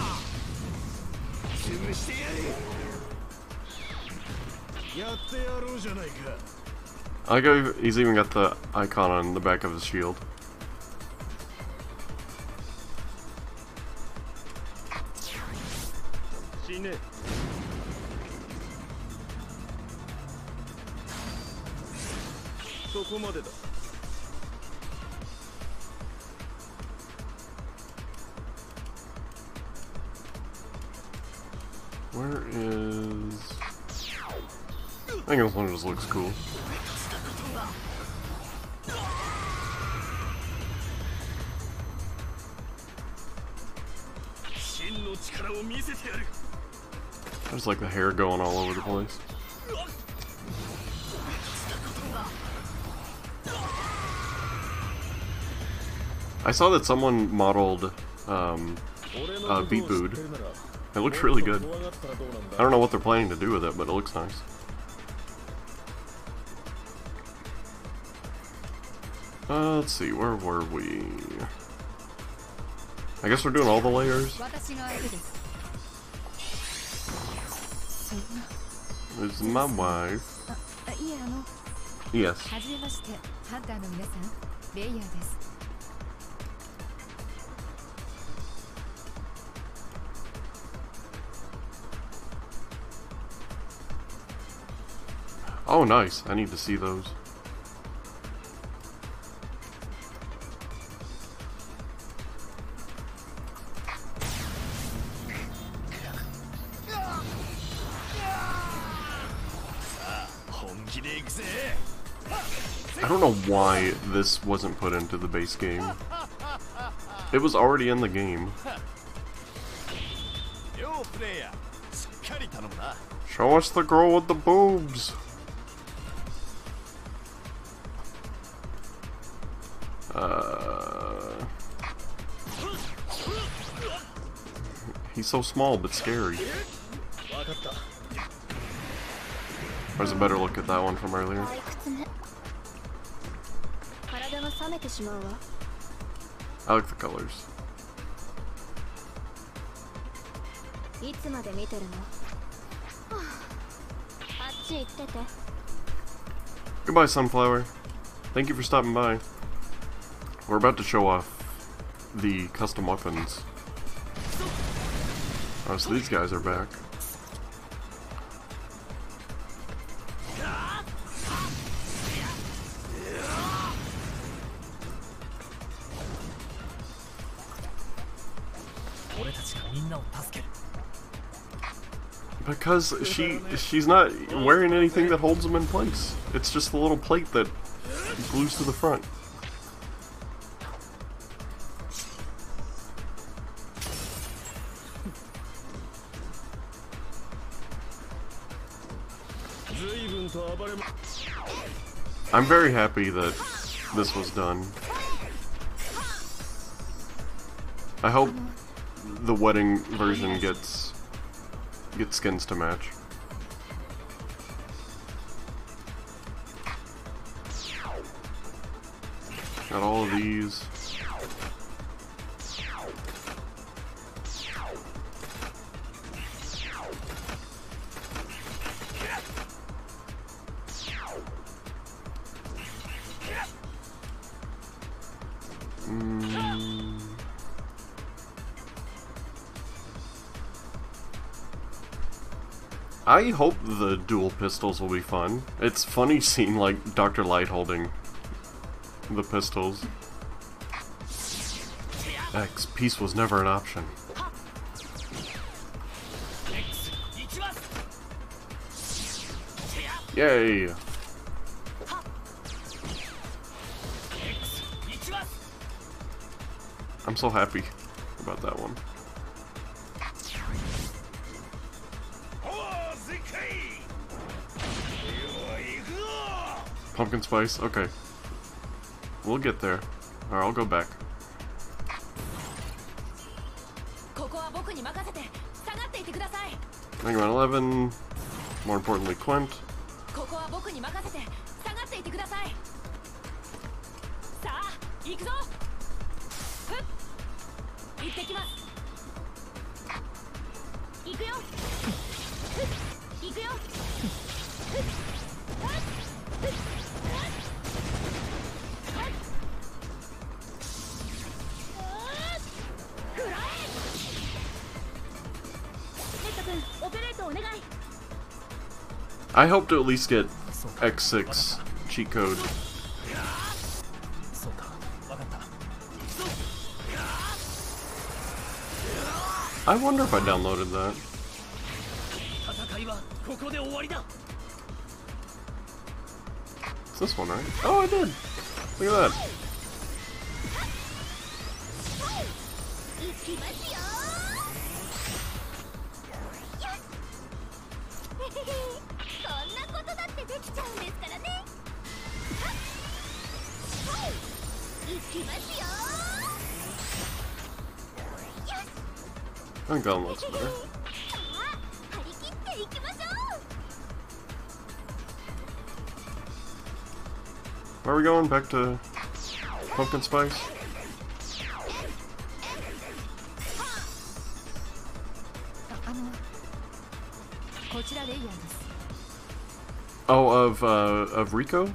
I like how he's even got the icon on the back of his shield. Where is... I think this one just looks cool. I just like the hair going all over the place. I saw that someone modeled Beat Bood. It looks really good. I don't know what they're planning to do with it, but it looks nice. Let's see, where were we? I guess we're doing all the layers. This is my wife. Yes. Oh, nice. I need to see those. I don't know why this wasn't put into the base game. It was already in the game. Show us the girl with the boobs. He's so small but scary. There's a better look at that one from earlier. I like the colors. Goodbye, Sunflower. Thank you for stopping by. We're about to show off the custom weapons. Oh, so these guys are back. Because she's not wearing anything that holds them in place. It's just the little plate that glues to the front. I'm very happy that this was done. I hope the wedding version gets skins to match. Got all of these. I hope the dual pistols will be fun. It's funny seeing like Dr. Light holding the pistols. X, peace was never an option. Yay! I'm so happy about that one. Pumpkin spice? Okay. We'll get there. Alright, I'll go back. Mega Man 11. More importantly, Quint. I hope to at least get X6 cheat code. I wonder if I downloaded that. It's this one, right? Oh, I did! Look at that. I think that one looks better. Where are we going? Back to Pumpkin Spice? Oh, of Rico?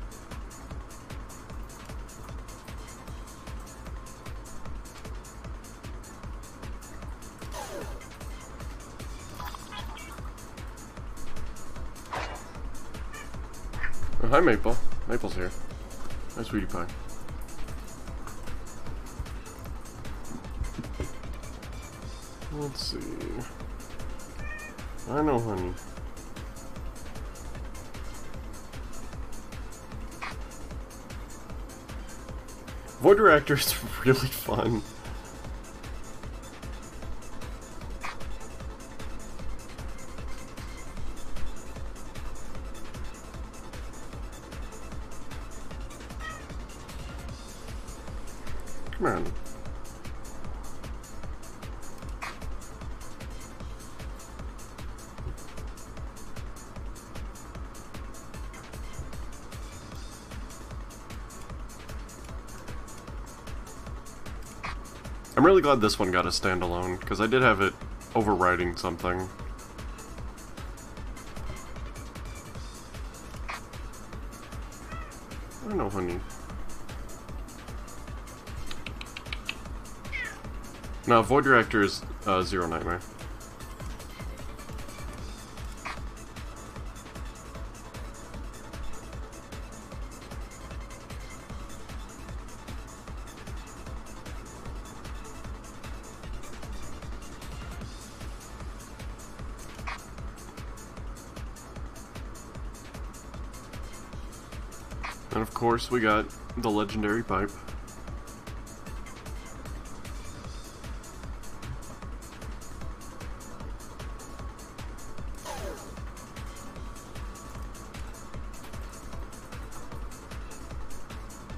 Oh, hi, Maple. Maple's here. Hi, Sweetie Pie. Let's see. I know, honey. Void Reactor is really fun. Come on. I'm really glad this one got a standalone, because I did have it overriding something. I don't know, honey. No, Void Reactor is Zero Nightmare. And of course, we got the legendary pipe.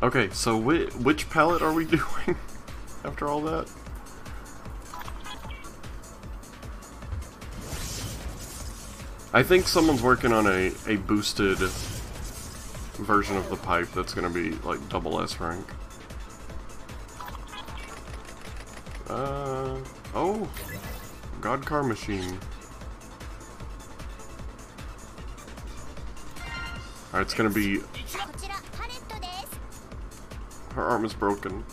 Okay, so which palette are we doing after all that? I think someone's working on a boosted version of the pipe that's gonna be like double S rank. Oh, God Car Machine. Alright, it's gonna be... Her arm is broken.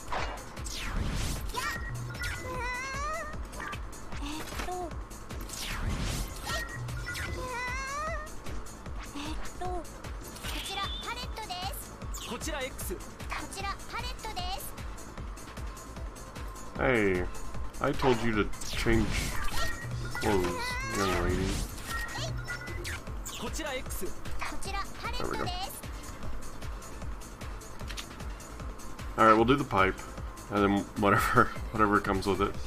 Hey, I told you to change clothes, young lady. There we go. Alright, we'll do the pipe, and then whatever comes with it.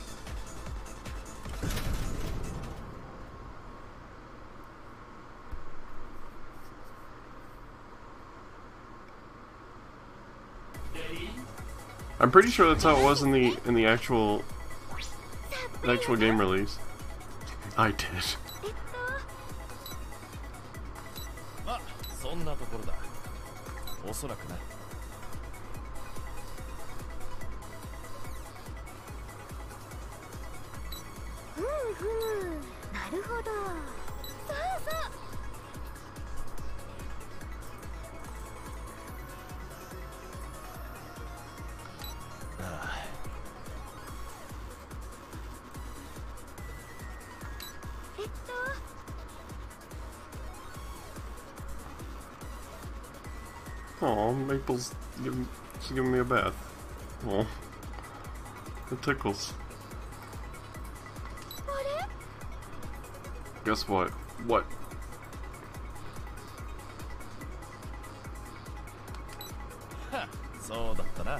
I'm pretty sure that's how it was in the actual game release. I did. そんなところだ。おそらくな。 ふんふん、なるほど。そうそう。 Aw, Maple's she's giving me a bath. Aw. It tickles. Guess what? What? Ha! そうだったな。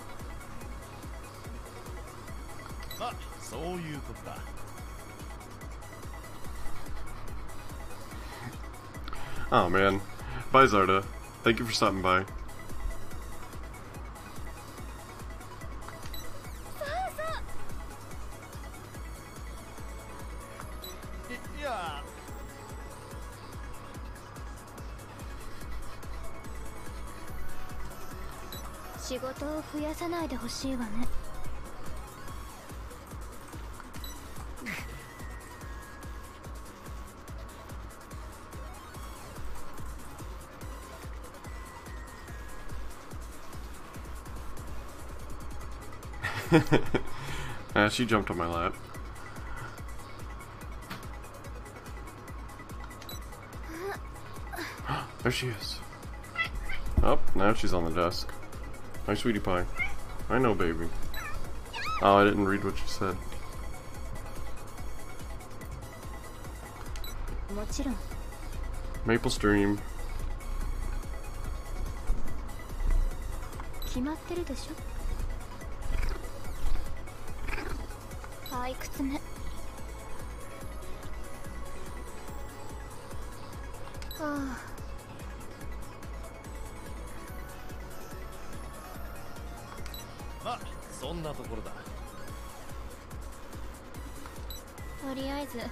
あ、そういうことだ。 Oh man. Bye, Zarda. Thank you for stopping by. Yeah. 仕事を増やさないでほしいわね。 She jumped on my lap. There she is. Oh, now she's on the desk. Hi, sweetie pie. I know, baby. Oh, I didn't read what she said. もちろん。 Maple Stream. 決まってるでしょ。退屈ね。はあ。 まあ、そんなところだ。 とりあえず。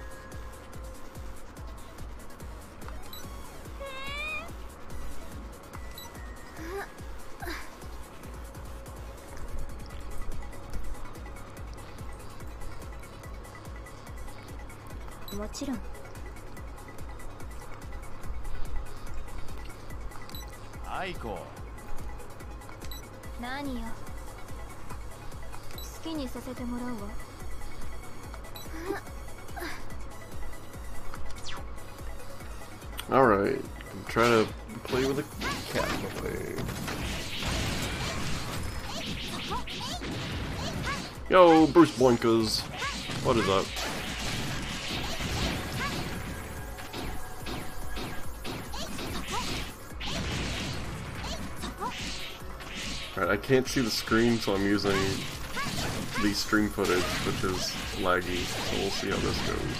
もちろん。 はい、こう。何よ。好きにさせてもらうわ。 Alright, try to play with a cat toy. Yo, Bruce Boinkas. What is up? Alright, I can't see the screen, so I'm using the stream footage, which is laggy, so we'll see how this goes.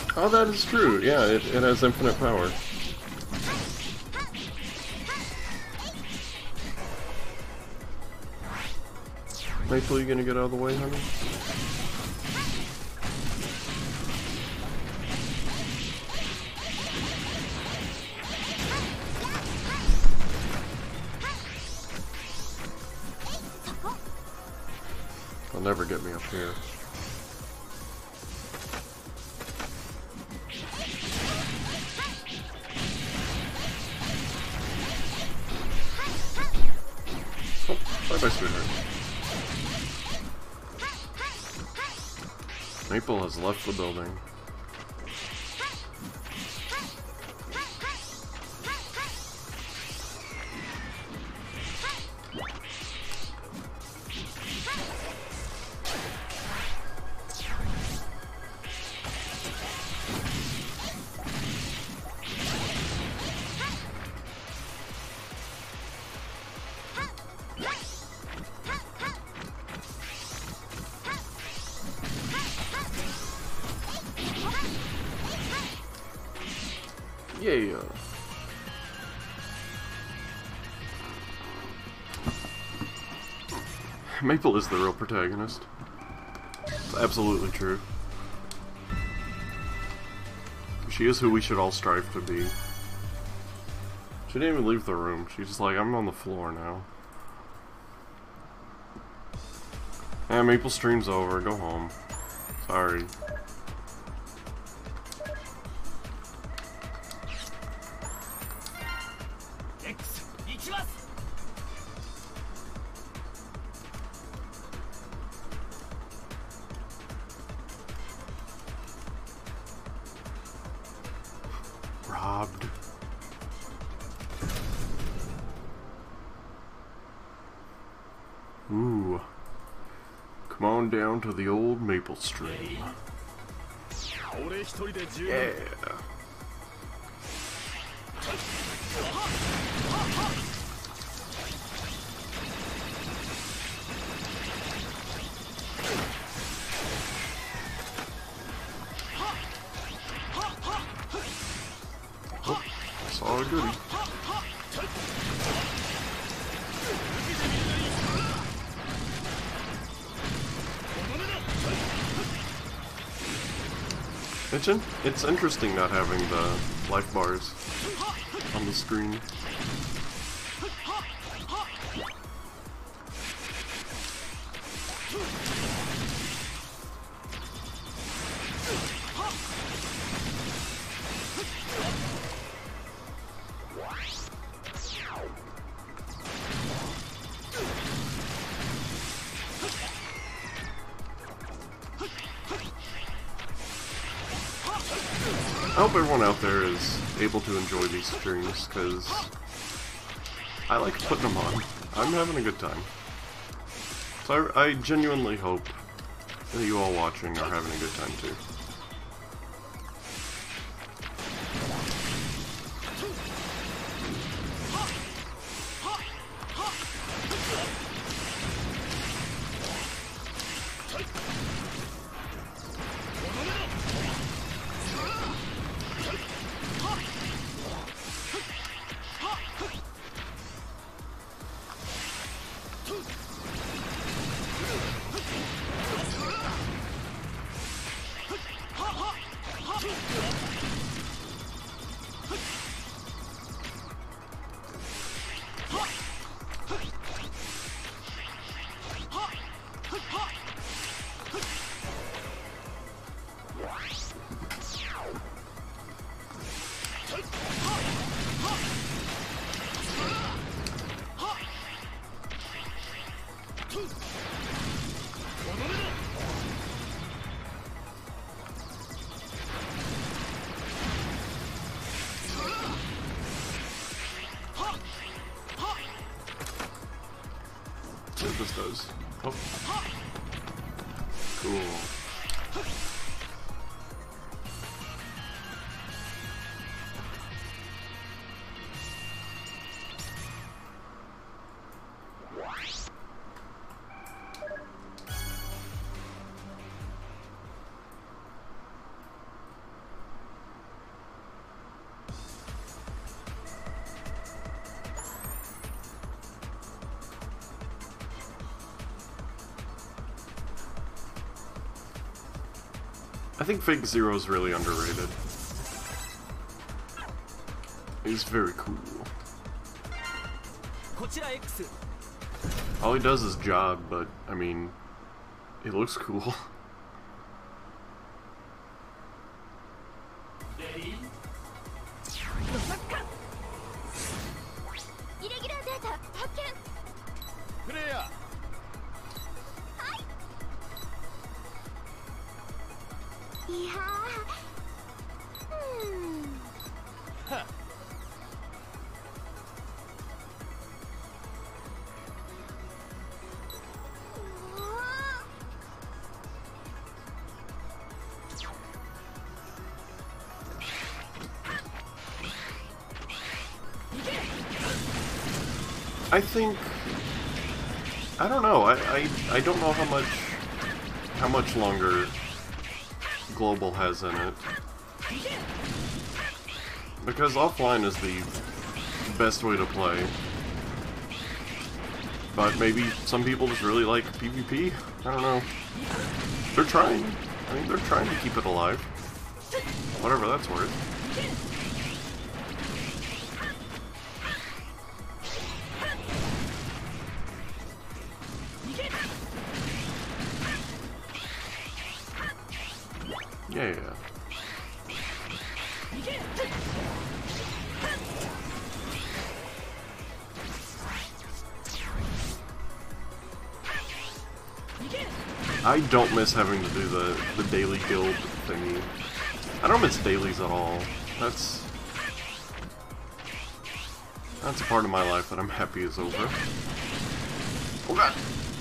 Oh, that is true. Yeah, it has infinite power. Maple, you gonna get out of the way, honey? They'll never get me up here. Oh, bye-bye, sweetheart. Maple has left the building. Yeah. Maple is the real protagonist. It's absolutely true. She is who we should all strive to be. She didn't even leave the room. She's just like, I'm on the floor now. Eh, Maple stream's over. Go home. Sorry. Robbed. Ooh. Come on down to the old Maple stream. Yeah. Oh, I saw a goodie. It's interesting not having the life bars on the screen. I hope everyone out there is able to enjoy these streams, because I like putting them on. I'm having a good time. So I genuinely hope that you all watching are having a good time too. What this does. Oh. Cool. I think Fake Zero is really underrated. He's very cool. All he does is jog, but, I mean, he looks cool. イレギュラーデータ発見。 プレイヤいやー、 ーはっ I think... I don't know. I don't know how much longer Global has in it. Because offline is the best way to play. But maybe some people just really like PvP? I don't know. They're trying. I mean, they're trying to keep it alive. Whatever that's worth. Yeah. I don't miss having to do the daily guild thingy. I don't miss dailies at all. That's a part of my life that I'm happy is over. Oh god!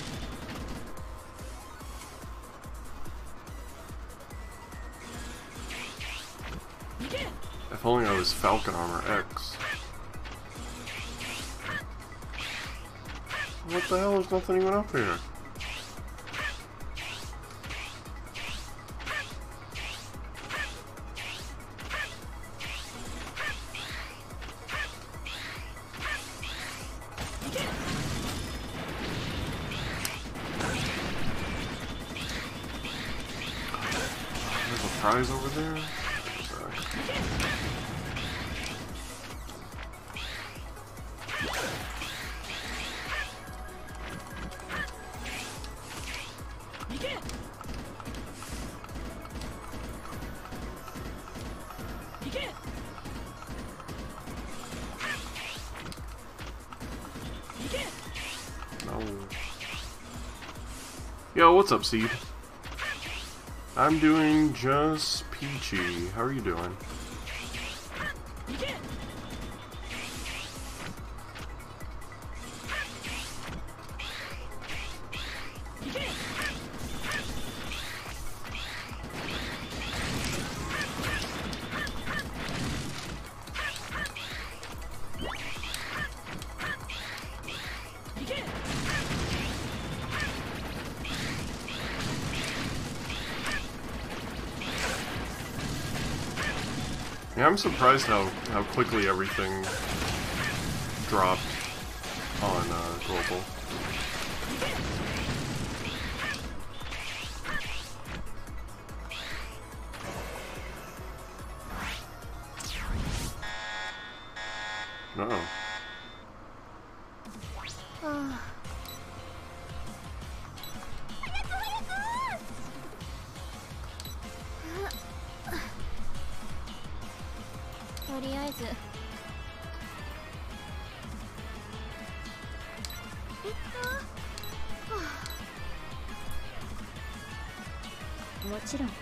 If only I was Falcon Armor X. What the hell? There's nothing even up here. There's a prize over there? Yo, what's up, Seed? I'm doing just peachy. How are you doing? Yeah, I'm surprised how quickly everything dropped on Global. Uh-oh. とりあえずもちろんあ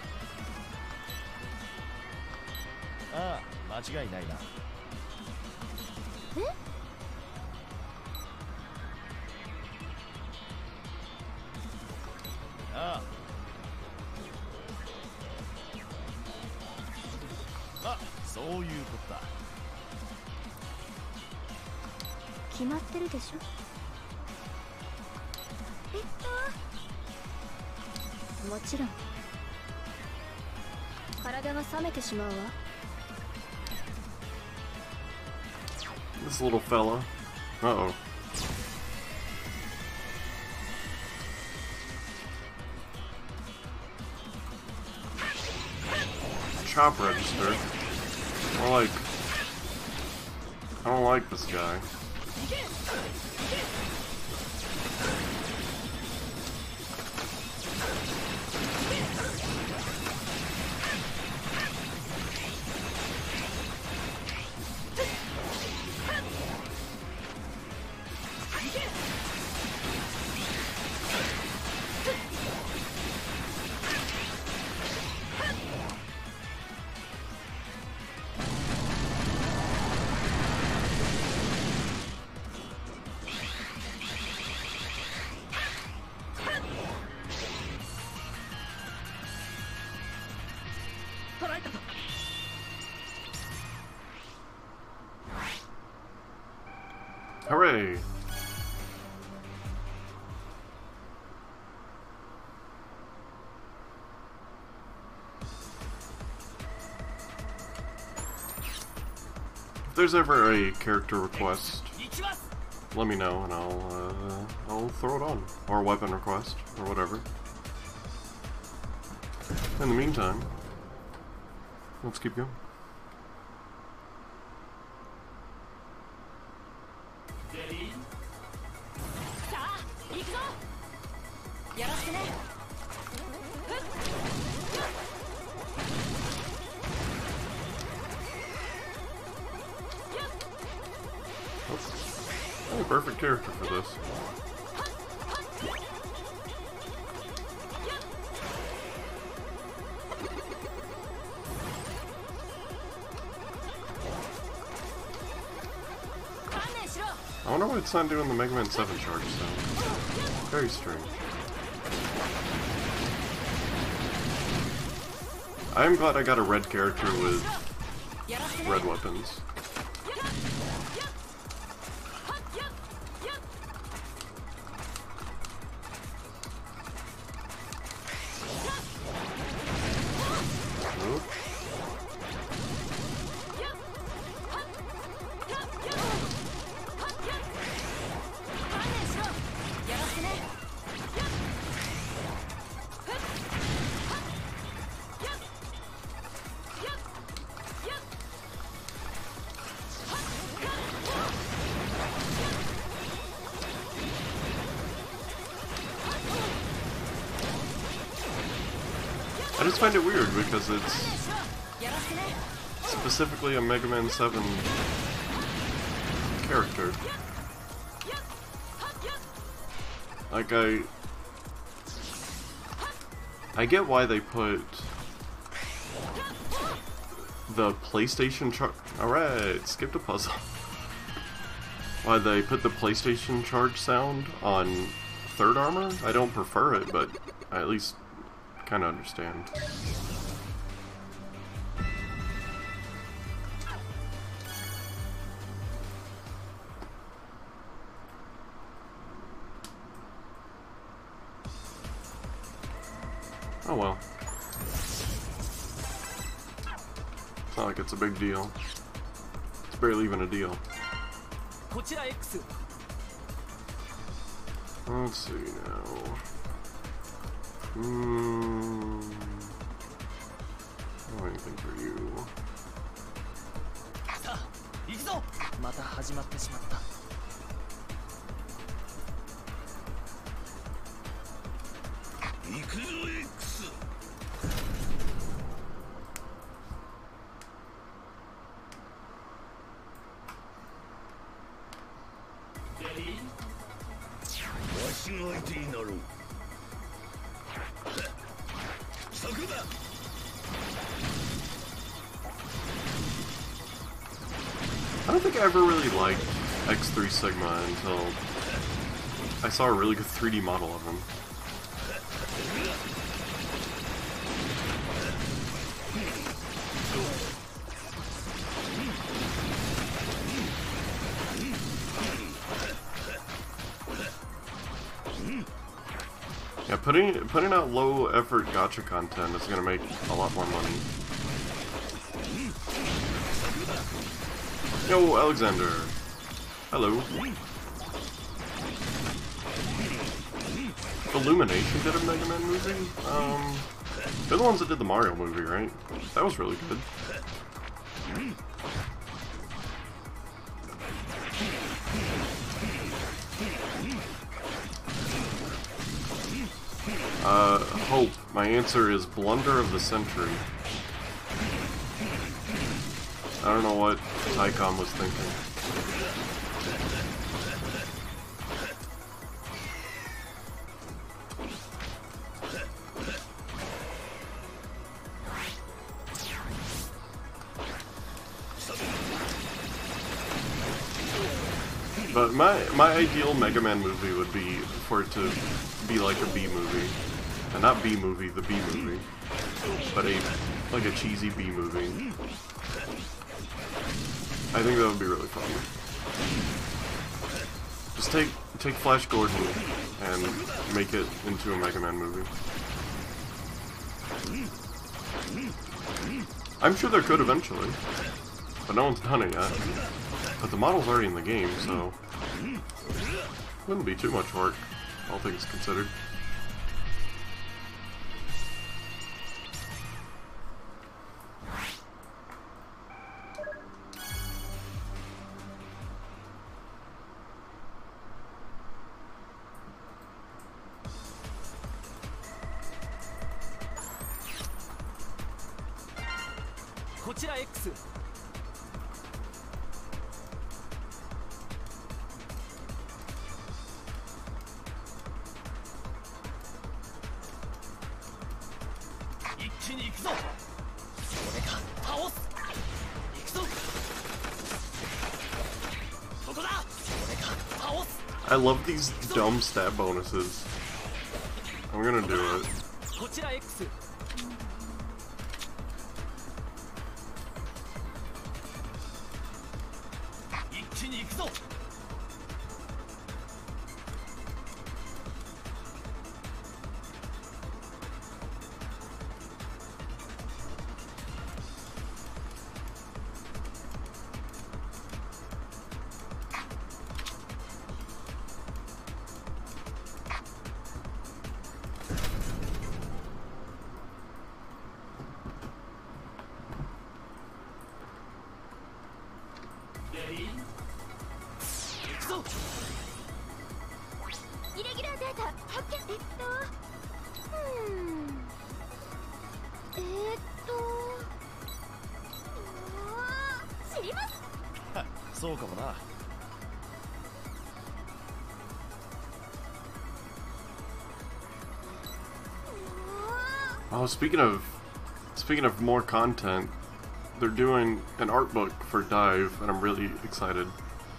あ、間違いないな。ああ、そういうことだ。 決まってるでしょ。もちろん体が冷めてしまうわ。 This little fella. Uh-oh. chop register. More like... I don't like this guy. Hooray! If there's ever a character request, let me know and I'll throw it on. Or a weapon request, or whatever. In the meantime, let's keep going. Oh, perfect character for this. I wonder why it's not doing the Mega Man 7 charge sound. Very strange. I am glad I got a red character with red weapons. I just find it weird because it's specifically a Mega Man 7 character. Like, I get why they put the PlayStation charge. Alright, skipped a puzzle. Why they put the PlayStation charge sound on third armor? I don't prefer it, but I at least kind of understand. Oh well. It's not like it's a big deal. It's barely even a deal. Let's see now. I don't have anything for you. I don't think I ever really liked X3 Sigma until I saw a really good 3D model of him. Yeah, putting out low effort gacha content is gonna make a lot more money. Yo, Alexander. Hello. Illumination did a Mega Man movie? They're the ones that did the Mario movie, right? That was really good. Hope. My answer is Blunder of the Century. I don't know what Tycom was thinking. But my ideal Mega Man movie would be for it to be like a B movie. And not B movie, the B movie. But like a cheesy B movie. I think that would be really fun. Just take Flash Gordon and make it into a Mega Man movie. I'm sure there could eventually, but no one's done it yet. But the model's already in the game, so wouldn't be too much work, all things considered. X. 一気に行くぞ。俺が倒す。行くぞ。ここだ。俺が倒す。 I love these dumb stat bonuses. I'm gonna do it. こちら X。一気に行くぞ。 イレギュラーデータ発見。知ります。 そうかもな。 Oh, speaking of more content, they're doing an art book for DiVE, and I'm really excited.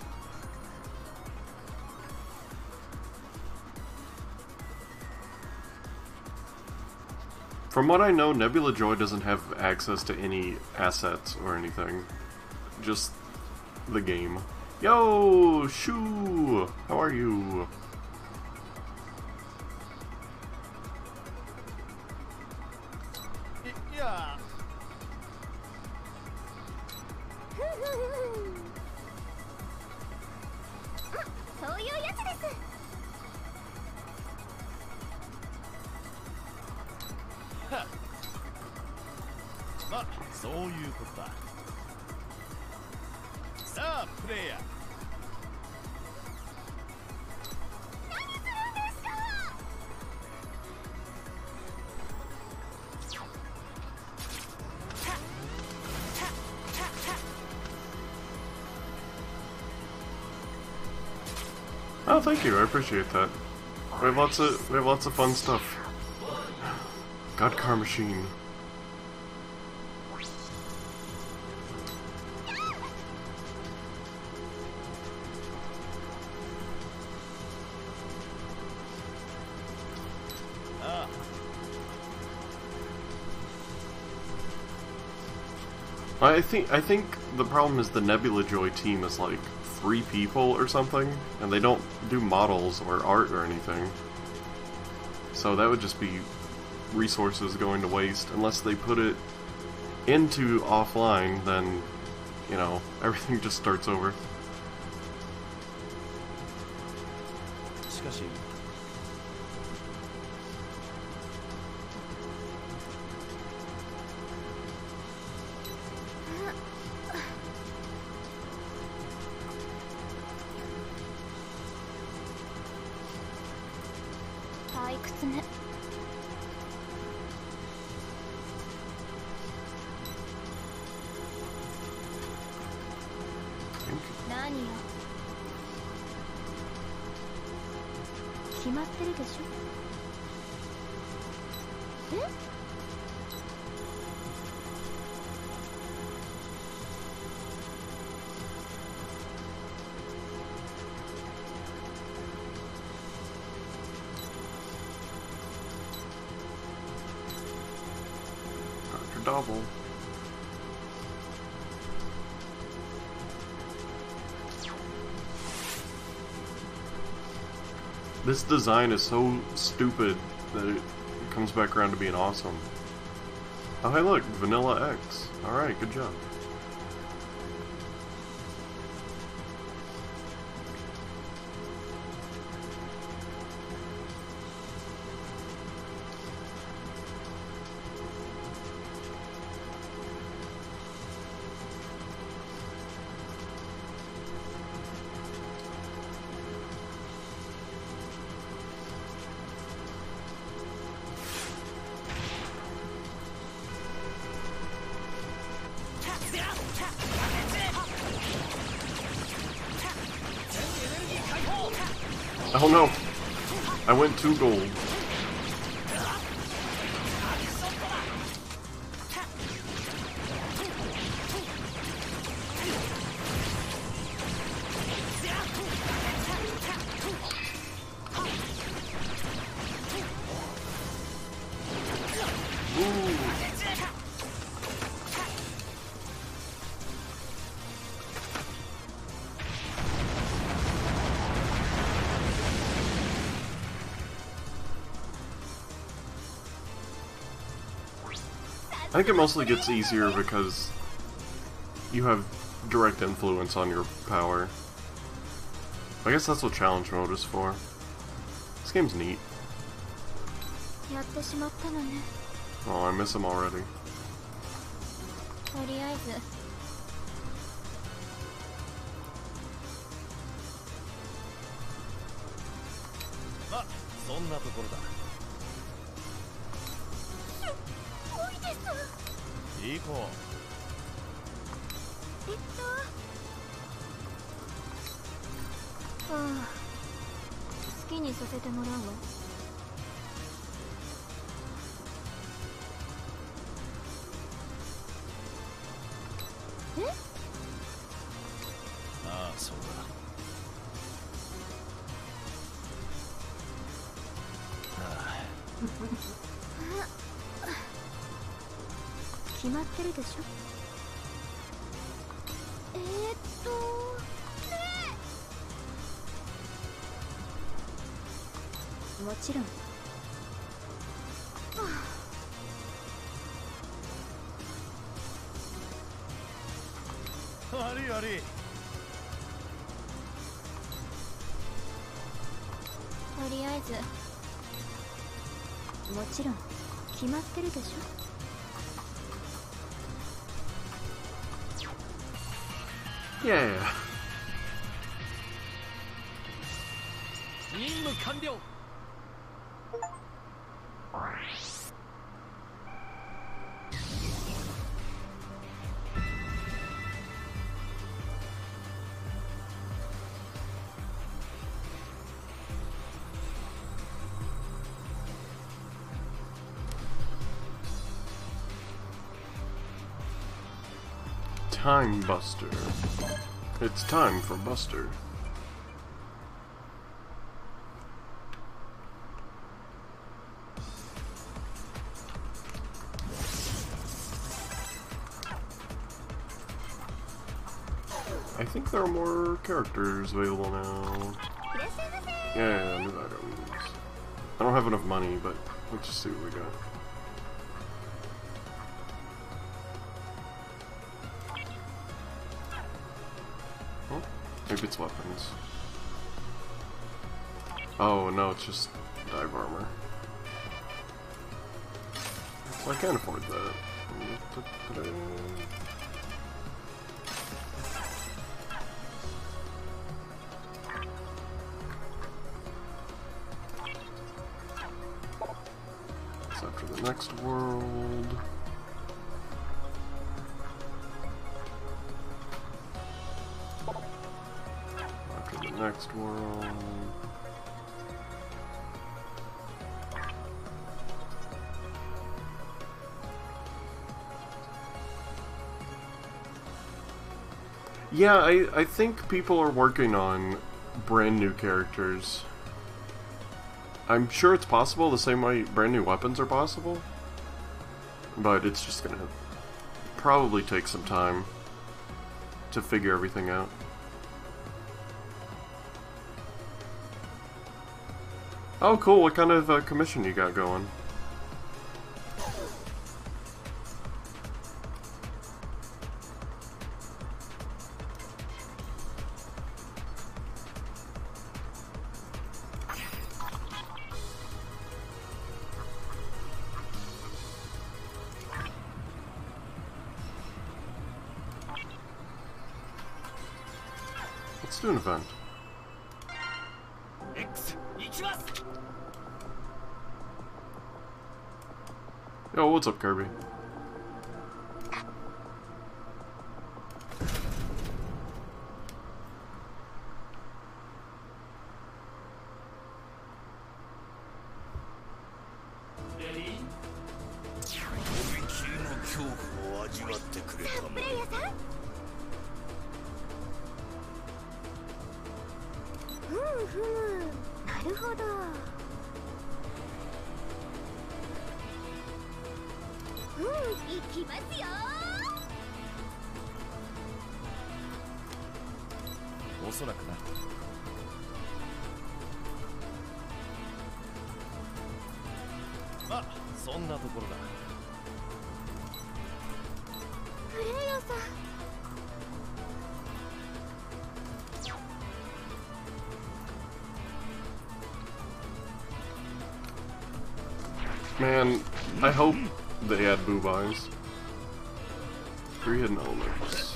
From what I know, Nebula Joy doesn't have access to any assets or anything. Just the game. Yo, Shoo! How are you? Yeah. そういうやつです。 まあ、そういうことだ。さあ、プレイヤー。 何するんですか。 Oh, thank you. I appreciate that. We have lots of fun stuff. God Car Machine. I think the problem is the Nebula Joy team is like 3 people or something, and they don't do models or art or anything. So that would just be resources going to waste unless they put it into offline. Then, you know, everything just starts over. しかし何よ。決まってるでしょ。え？ Double. This design is so stupid that it comes back around to being awesome. Oh hey look, Vanilla X. Alright, good job. Oh no! I went 2 gold. I think it mostly gets easier because you have direct influence on your power. I guess that's what challenge mode is for. This game's neat. Oh, I miss him already. Yeah. Time Buster. It's time for Buster. I think there are more characters available now. Yeah, new items. I don't have enough money, but let's just see what we got. Maybe it's weapons. Oh no, it's just dive armor. So I can't afford that. It's after the next world. Next world. Yeah, I think people are working on brand new characters. I'm sure it's possible the same way brand new weapons are possible. But it's just gonna probably take some time to figure everything out. Oh, cool. What kind of commission you got going? Let's do an event. Yo, what's up, Kirby? Man, I hope they add boob eyes. 3 hidden elements.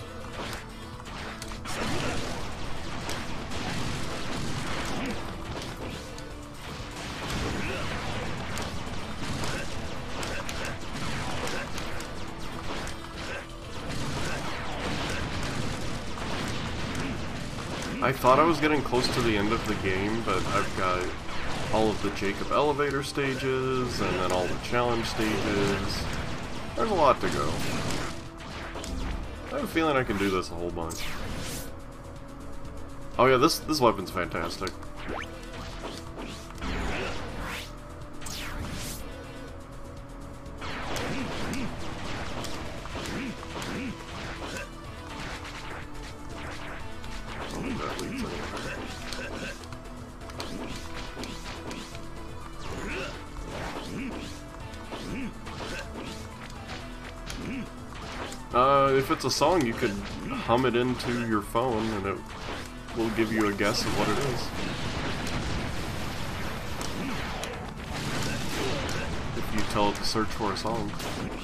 I thought I was getting close to the end of the game, but I've got all of the Jacob elevator stages, and then all the challenge stages. There's a lot to go. I have a feeling I can do this a whole bunch. Oh yeah, this weapon's fantastic. If it's a song, you could hum it into your phone and it will give you a guess of what it is. If you tell it to search for a song.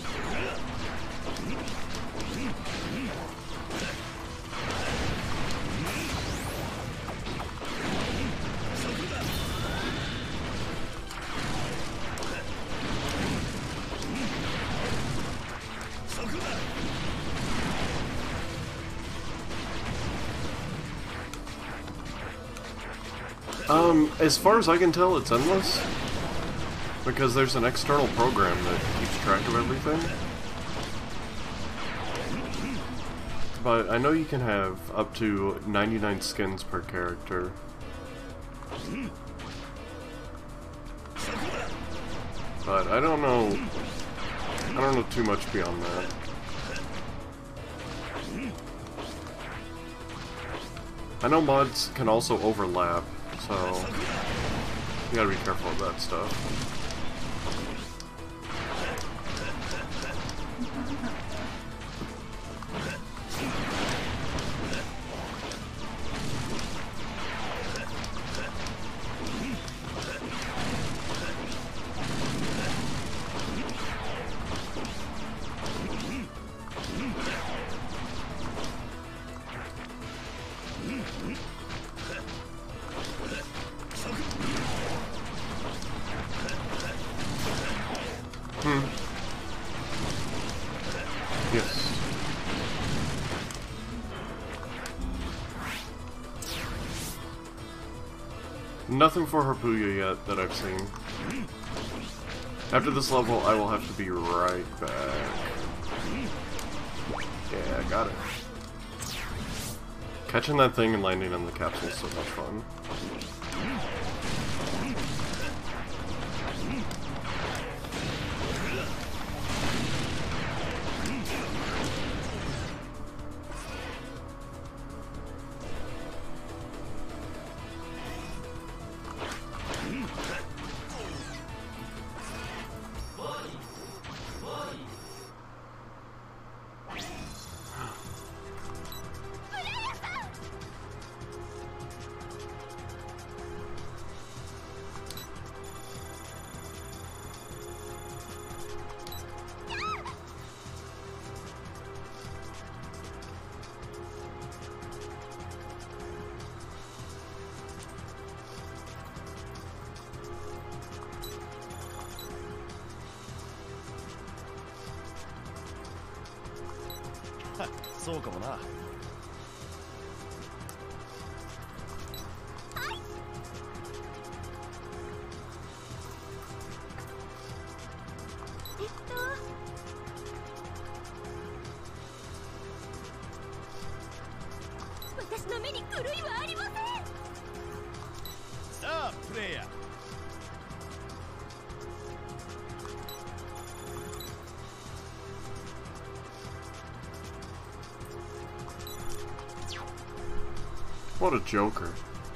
As far as I can tell, it's endless. Because there's an external program that keeps track of everything. But I know you can have up to 99 skins per character. But I don't know too much beyond that. I know mods can also overlap, so you gotta be careful of that stuff. Yes. Nothing for Harpuya yet that I've seen. After this level, I will have to be right back. Yeah, I got it. Catching that thing and landing on the capsule is so much fun. そうかもな。 私の目に狂いはありません。 さあプレイヤー。 What a joker.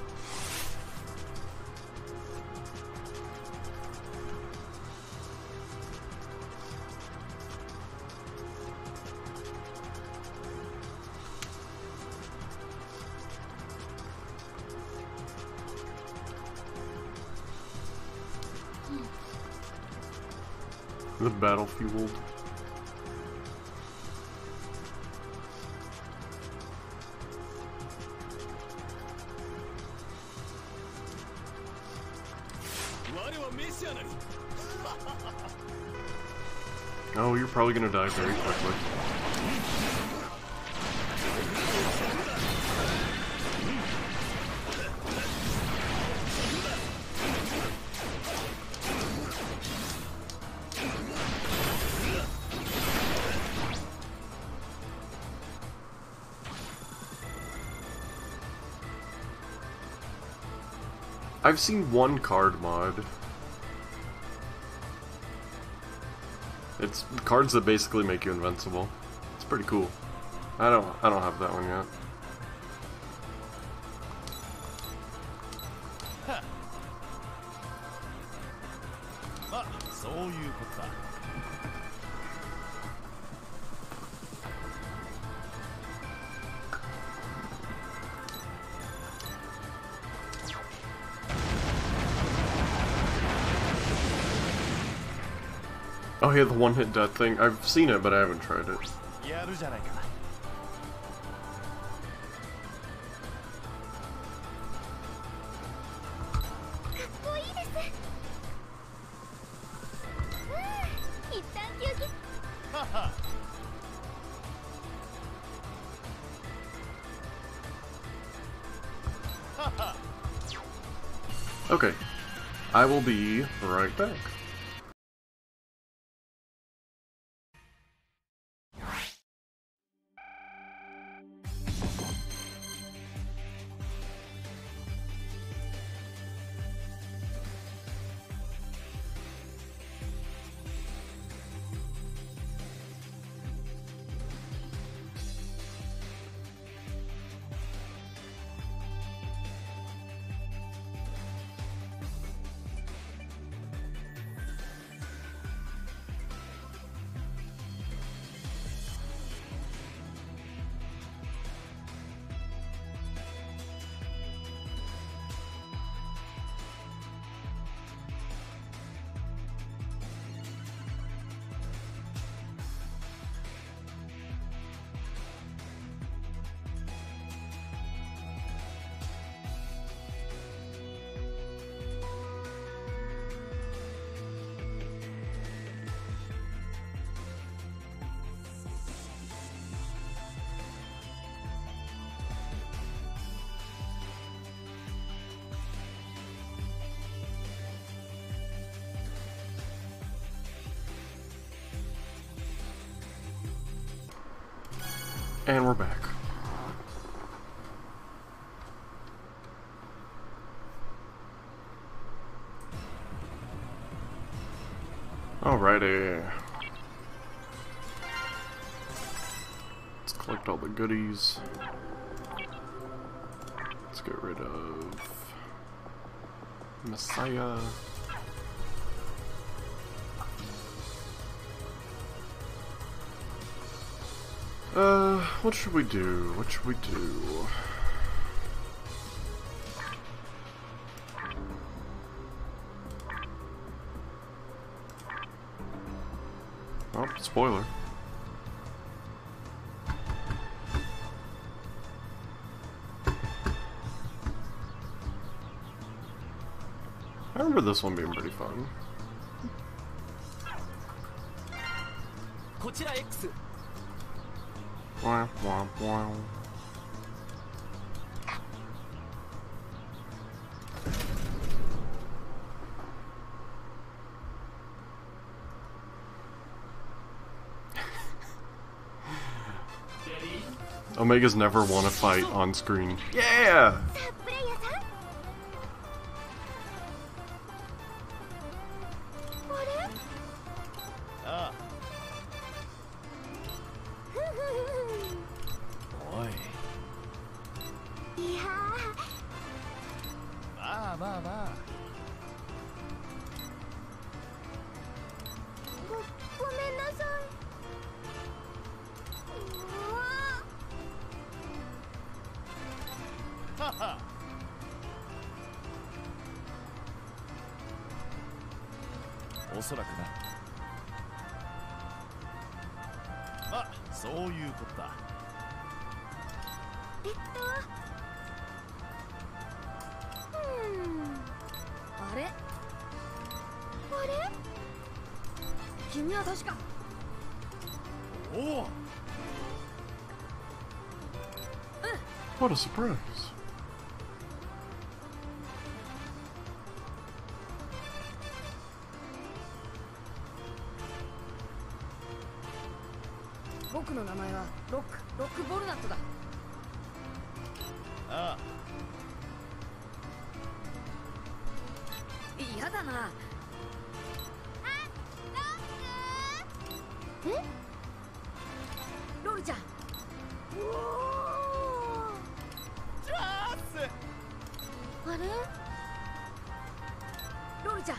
The battlefield. Oh, you're probably gonna die very quickly. I've seen one card mod. It's cards that basically make you invincible. It's pretty cool. I don't have that one yet. Oh yeah, the one-hit death thing. I've seen it, but I haven't tried it. Okay, I will be right back. And we're back. Alrighty. Let's collect all the goodies. Let's get rid of Messiah. What should we do? What should we do? Oh, spoiler. I remember this one being pretty fun. Wah, wah, wah. Omega's never won a fight on screen. Yeah! プレイヤーさん、あれ、 ああ、 ふふおい、 ふ、いやまあまあまあ、 ごめんなさい。うわはは、おそらくな。まあ、そういうことだ。 あれ、 あれ、 君は確か。 おお、 What a surprise. 僕の名前はロックボルナットだ。 ああ、 嫌だな。 え、 ロールちゃん、 おお、 チャンス。 あれ、 ロールちゃん。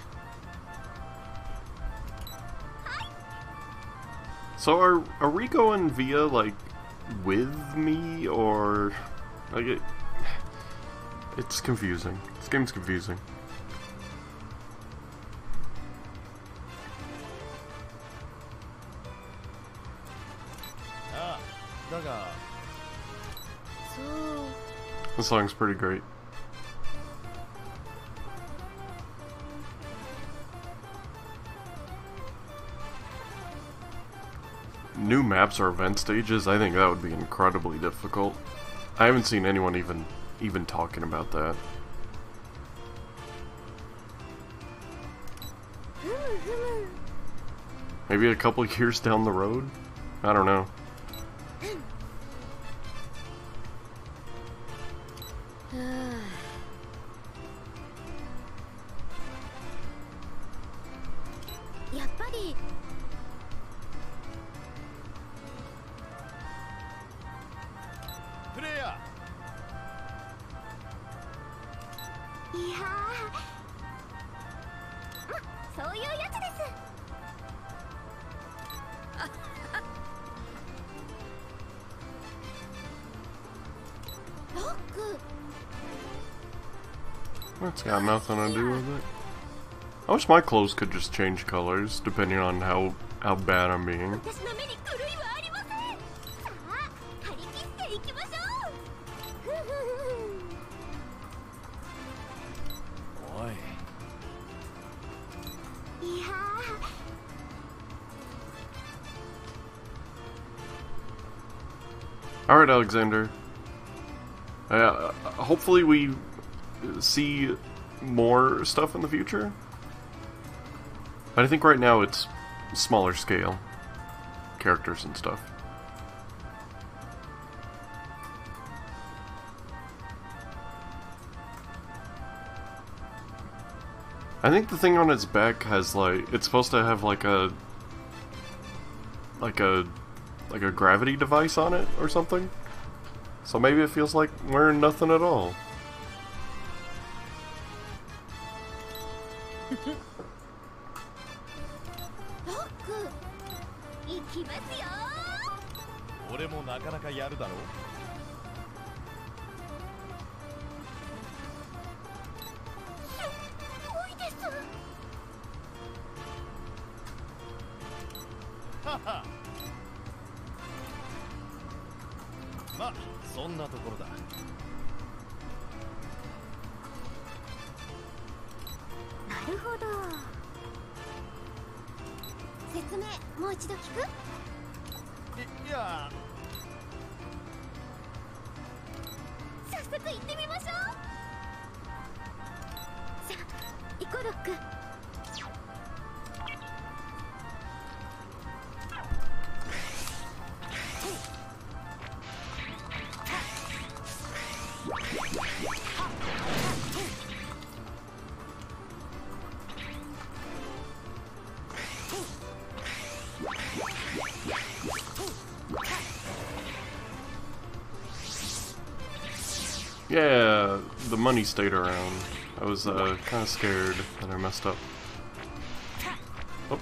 So are Rico and Via like with me or like it's confusing. This game's confusing. ああ、だが、 そう。 This song's pretty great. New maps or event stages, I think that would be incredibly difficult. I haven't seen anyone even talking about that. ふむふむ。 Maybe a couple years down the road? I don't know. やっぱりプレイヤいやー、そういうやつです。ロック、 That's got nothing to do with it. I wish my clothes could just change colors depending on how bad I'm being. 私の目に狂いはありません。さあ、張り切っていきましょう。ふふー、おい、 ふ。いやー、 Alright, Alexander. Hopefully we see more stuff in the future. But I think right now it's smaller scale characters and stuff. I think the thing on its back has like, it's supposed to have like a gravity device on it or something. So maybe it feels like wearing nothing at all. Yeah, the money stayed around. I was kind of scared that I messed up. Oh.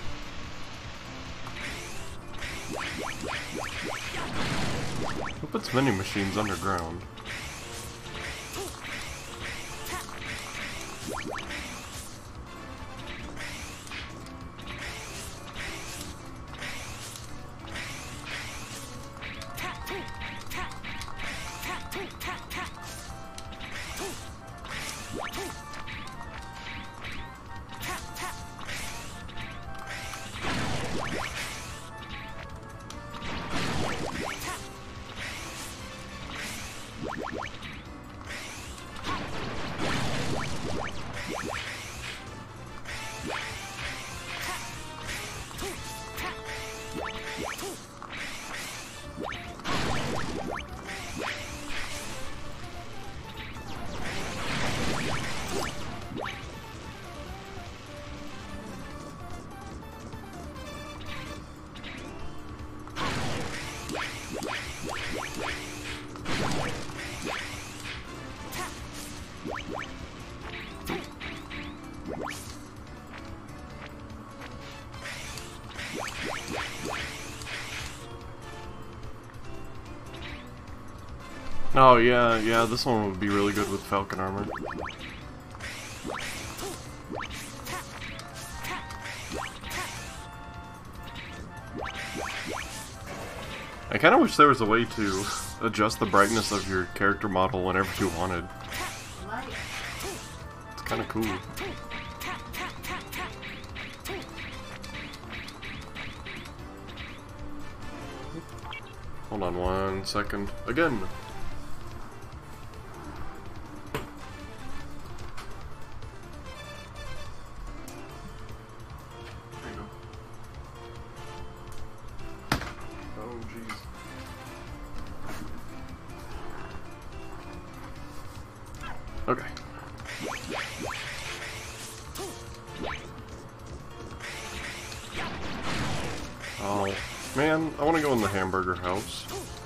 Who puts vending machines underground? Oh yeah, this one would be really good with Falcon armor. I kinda wish there was a way to adjust the brightness of your character model whenever you wanted. It's kinda cool. Hold on 1 second. Again! Okay. Oh, man, I want to go in the hamburger house.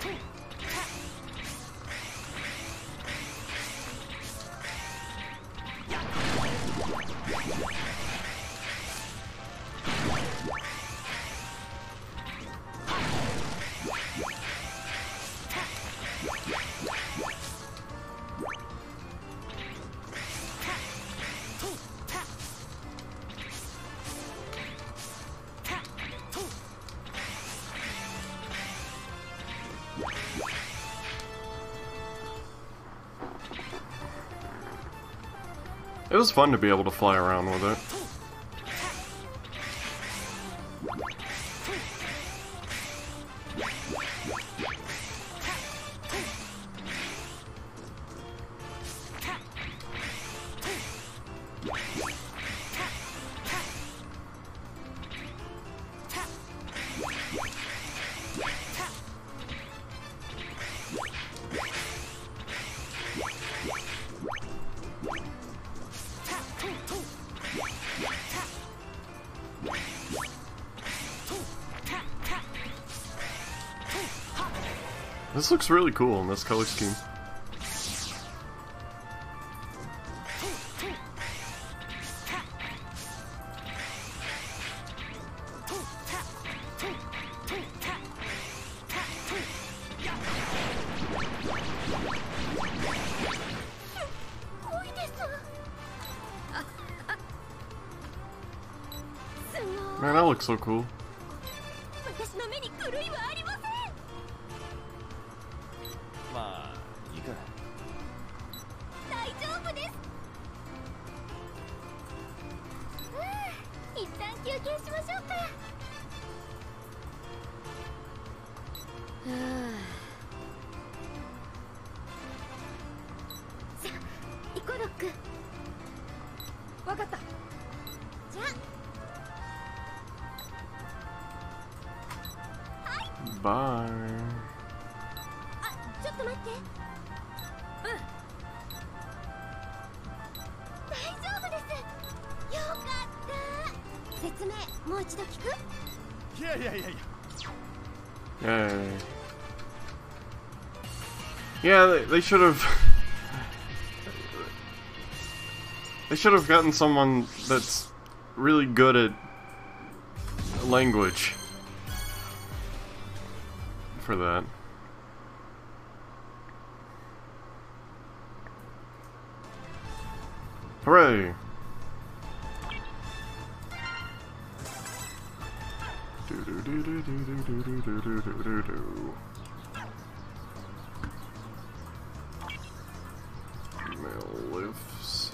It was fun to be able to fly around with it. This looks really cool in this color scheme. Man, that looks so cool. 私の目に狂いはありません。 まあいいか。 大丈夫です。一旦休憩しましょうか。さあ、行こうロック。 わかった。 じゃあ。 バイ。 あ、ちょっと待って。大丈夫です。よかった。説明もう一度聞く？ いやいやいやいや。 Yay. Yeah, they should have. They should have gotten someone that's really good at language for that. Hooray! Email lifts.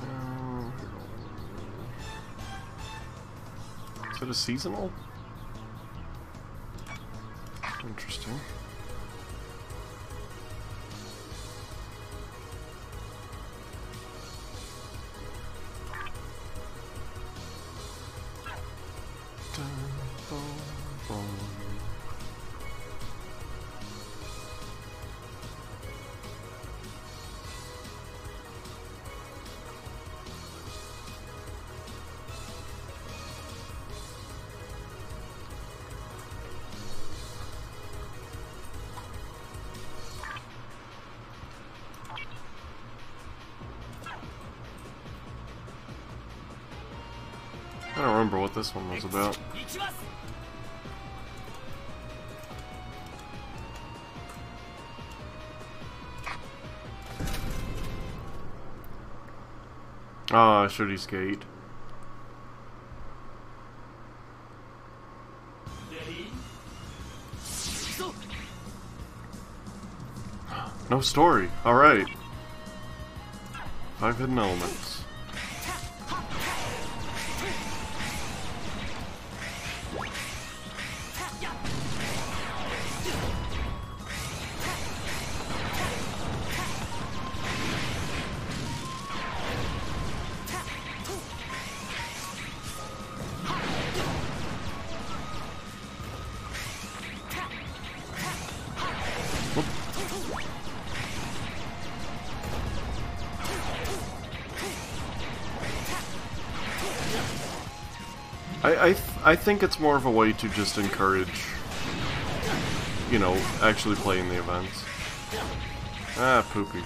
Is it a seasonal? Interesting. I don't remember what this one was about. Ah, should he skate? No story. Alright. 5 hidden elements. I think it's more of a way to just encourage, you know, actually playing the events. Ah, poopy.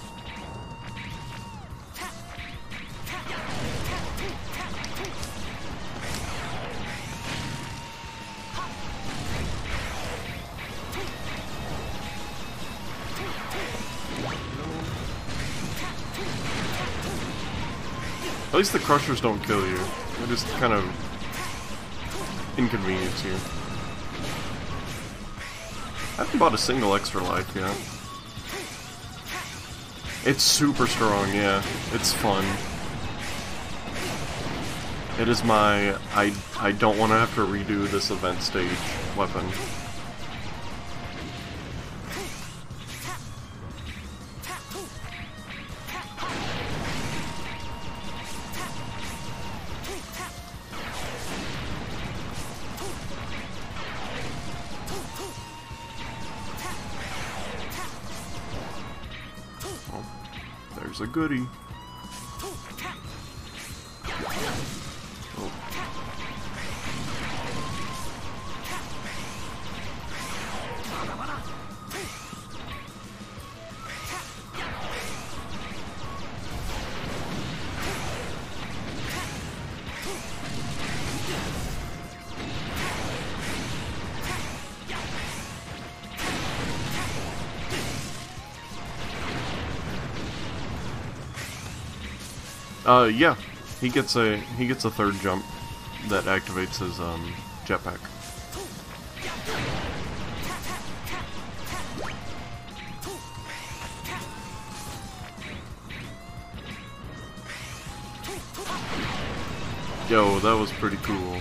At least the crushers don't kill you. They just kind of inconvenience you. I haven't bought a single extra life yet. It's super strong, yeah. It's fun. It is my I don't want to have to redo this event stage weapon. There's a goodie. Oh. Yeah. He gets a third jump that activates his jetpack. Yo, that was pretty cool.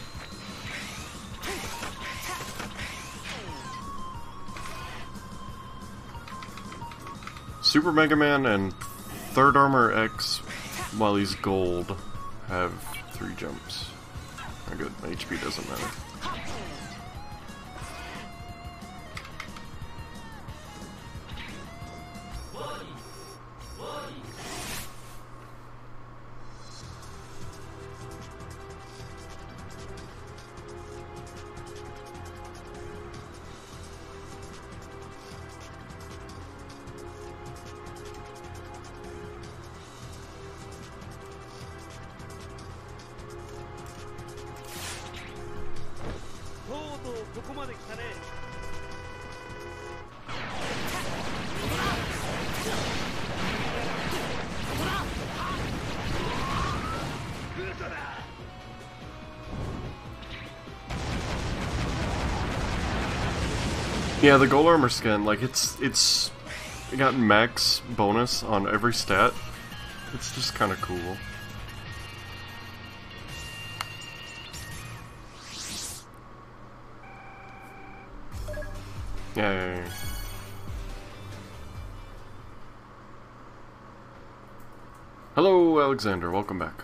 Super Mega Man and Third Armor X, while he's gold, have 3 jumps. Oh, good. My HP doesn't matter. Yeah, the gold armor skin, like it's got max bonus on every stat. It's just kind of cool. Yeah. Hello, Alexander. Welcome back.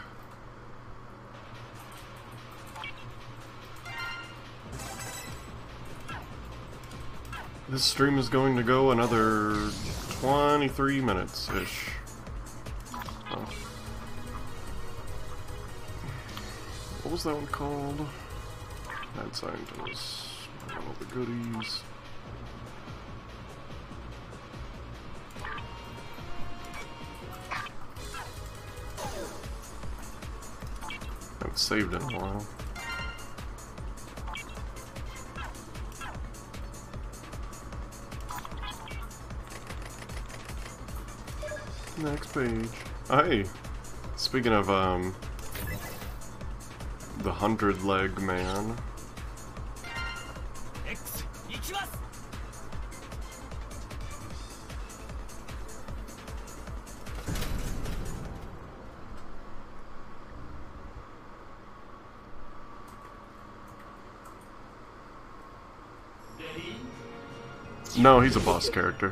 This stream is going to go another 23 minutes-ish. Oh. What was that one called? Mad Scientist. All the goodies. Haven't saved in a while. Next page. Oh, hey, speaking of the 100-leg man. No, he's a boss character.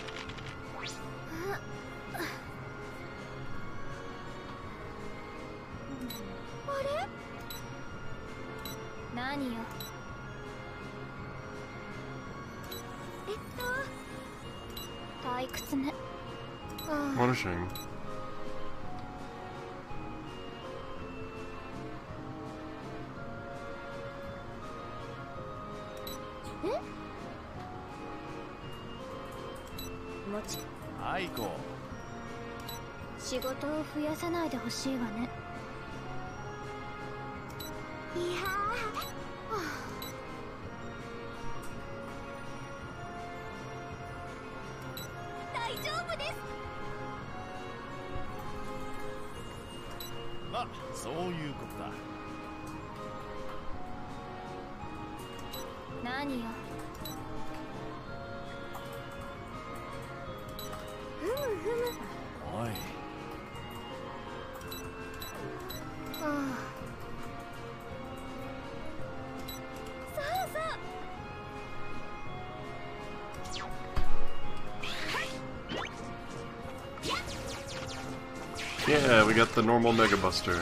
What a shame. Aiko. 仕事を増やさないでほしいわね。いや大丈夫です。 まあ、そういうことだ。 何よ。ふむふむ。 おい。 はあ。そうそう。 Yeah, we got the normal Mega Buster.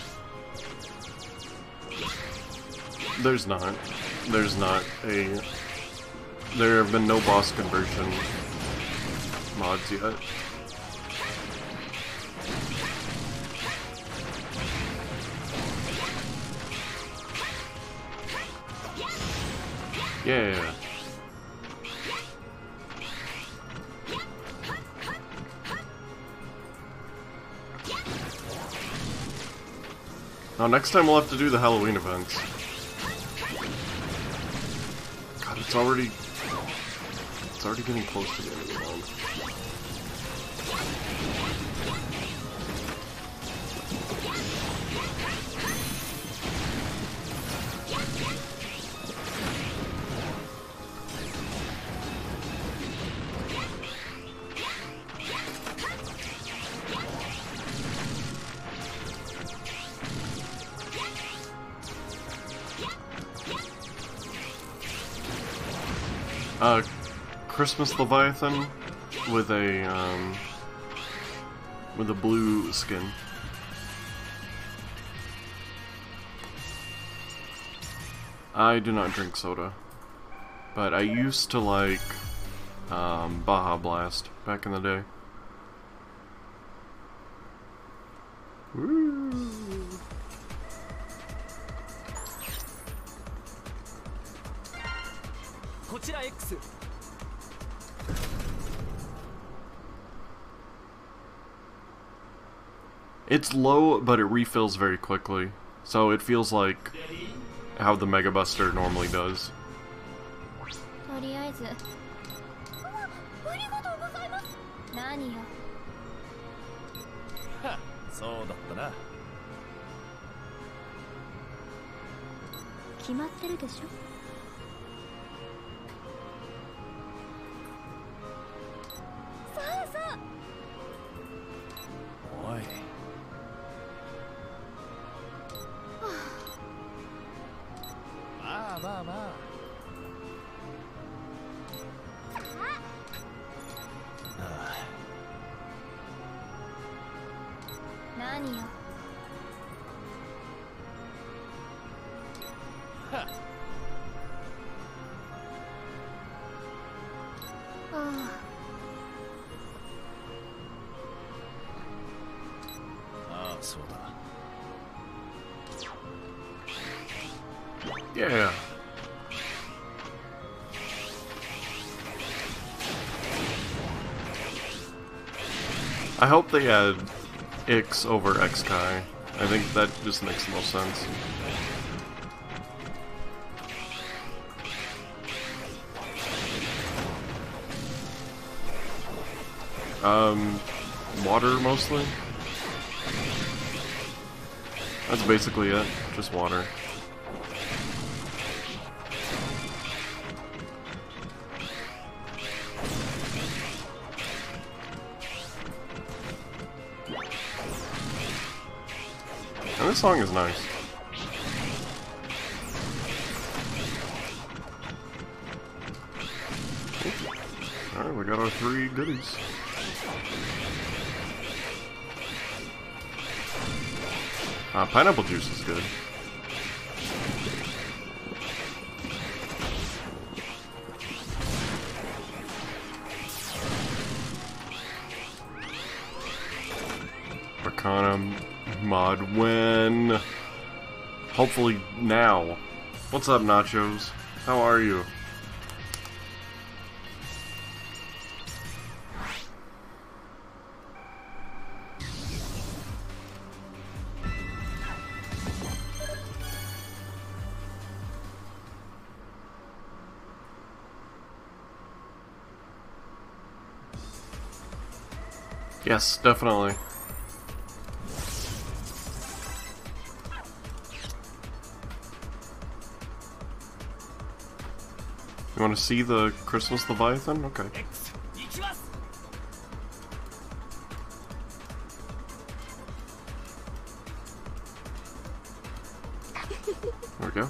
There's not a... There have been no boss conversion mods yet. Yeah. Now next time we'll have to do the Halloween events. God, it's already getting close to the end of the month. Christmas Leviathan with a blue skin. I do not drink soda, but I used to like Baja Blast back in the day. Woo. It's low, but it refills very quickly, so it feels like how the Mega Buster normally does. とりあえずありがとうございます。何よ。 は、そうだったな。 決まってるでしょ。そうそう。 おい。まあまあまあ。 何よ。 は。ああ、そうだ。 Yeah. I hope they add Ix over X-Kai. I think that just makes the most sense. Water mostly? That's basically it, just water. And this song is nice. Alright, we got our 3 goodies. Pineapple juice is good. Arcana mod when? Hopefully now. What's up, Nachos? How are you? Yes, definitely. You want to see the Christmas Leviathan? Okay. There we go.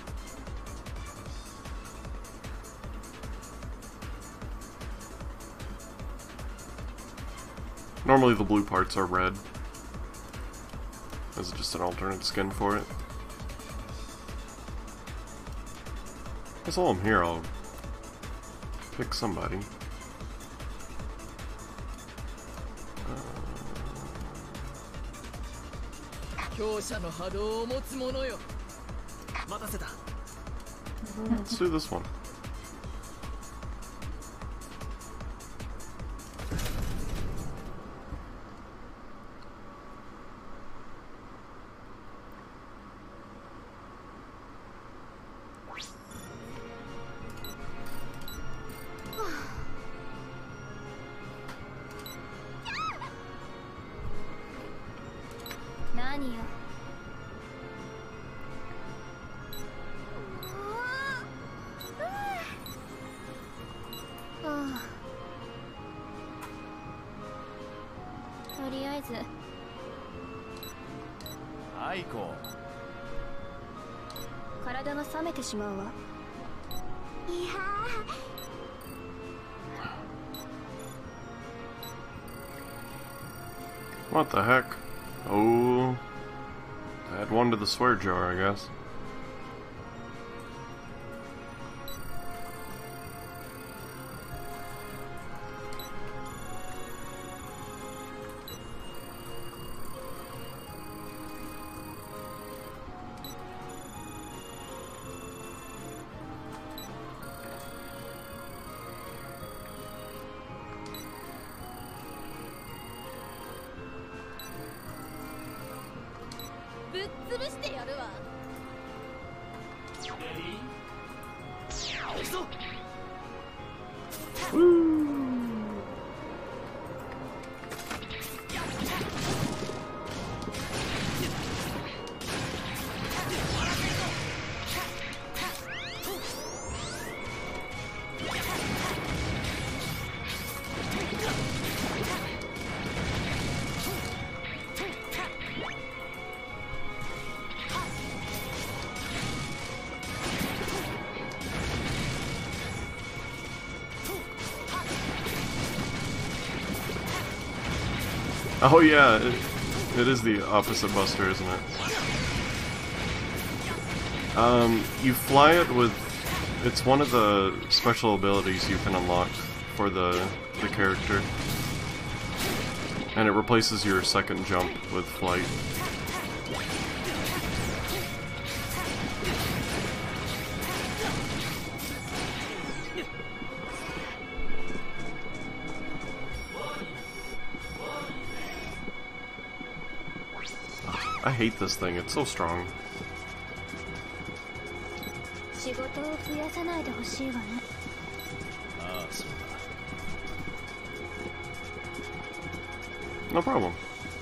Normally the blue parts are red. This is just an alternate skin for it. Guess while I'm here, I'll pick somebody. Let's do this one. Aiko. 体が冷めてしまうわ。いやー、どうしても。 Let's see this one. ああ、 What the heck? Oh, add one to the swear jar, I guess. Oh yeah, it is the opposite buster, isn't it? You fly it with... It's one of the special abilities you can unlock for the character. And it replaces your second jump with flight. I hate this thing, it's so strong. No problem.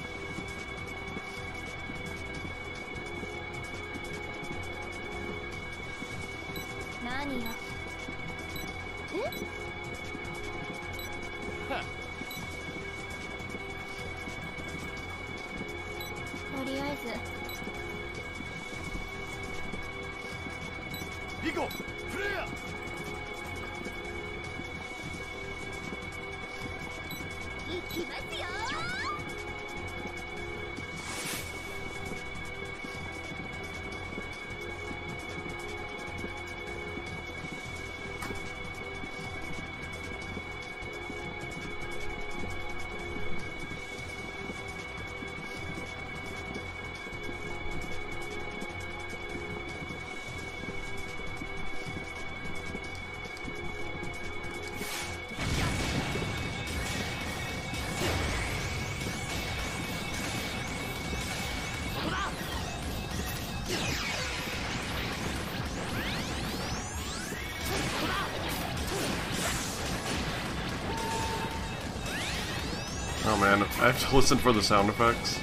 Oh man, I have to listen for the sound effects.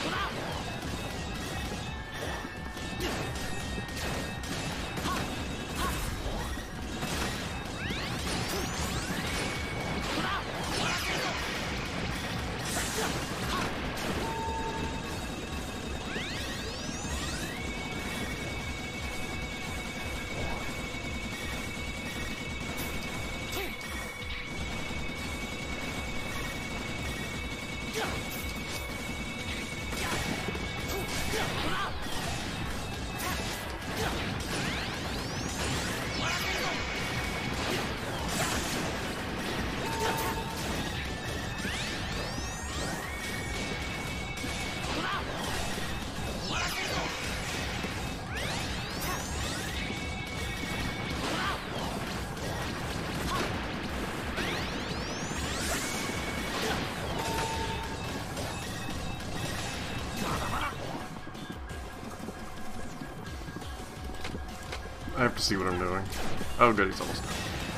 I have to see what I'm doing. Oh good, he's almost done.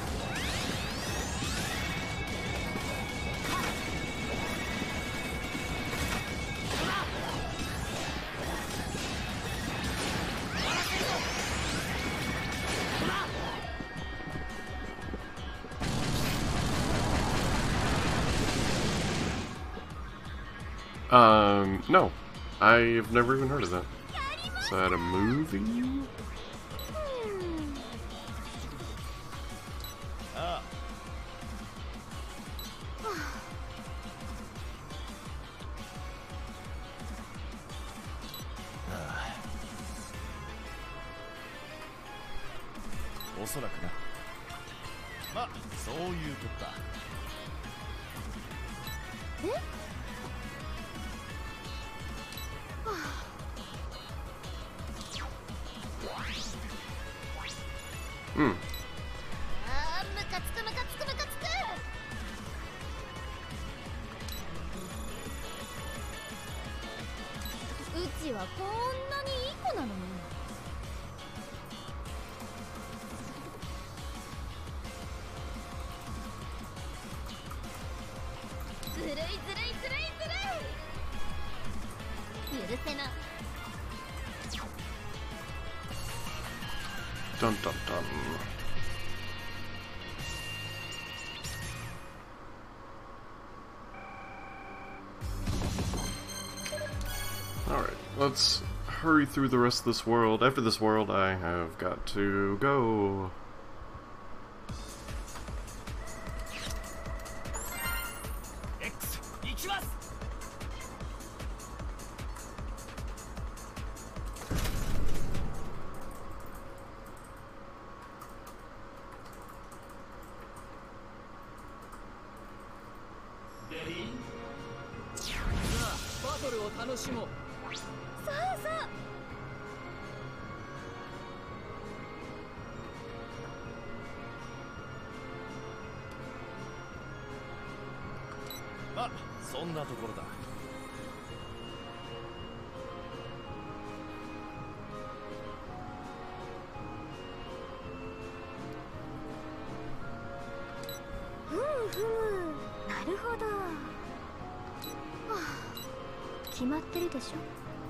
No. I've never even heard of that. Is that a movie? そらくな。まあそういうことだ。 うん。 あー、ムカつくムカつくムカつく。うちはこんなにいい子なのに。ずるいずるいずるいずるい。許せな。 Dun dun dun. Alright, let's hurry through the rest of this world. After this world, I have got to go. X 行きます。さあバトルを楽しもう。 そうそう。 まあそんなところだ。 ふむふむ、なるほど。はあ、決まってるでしょ。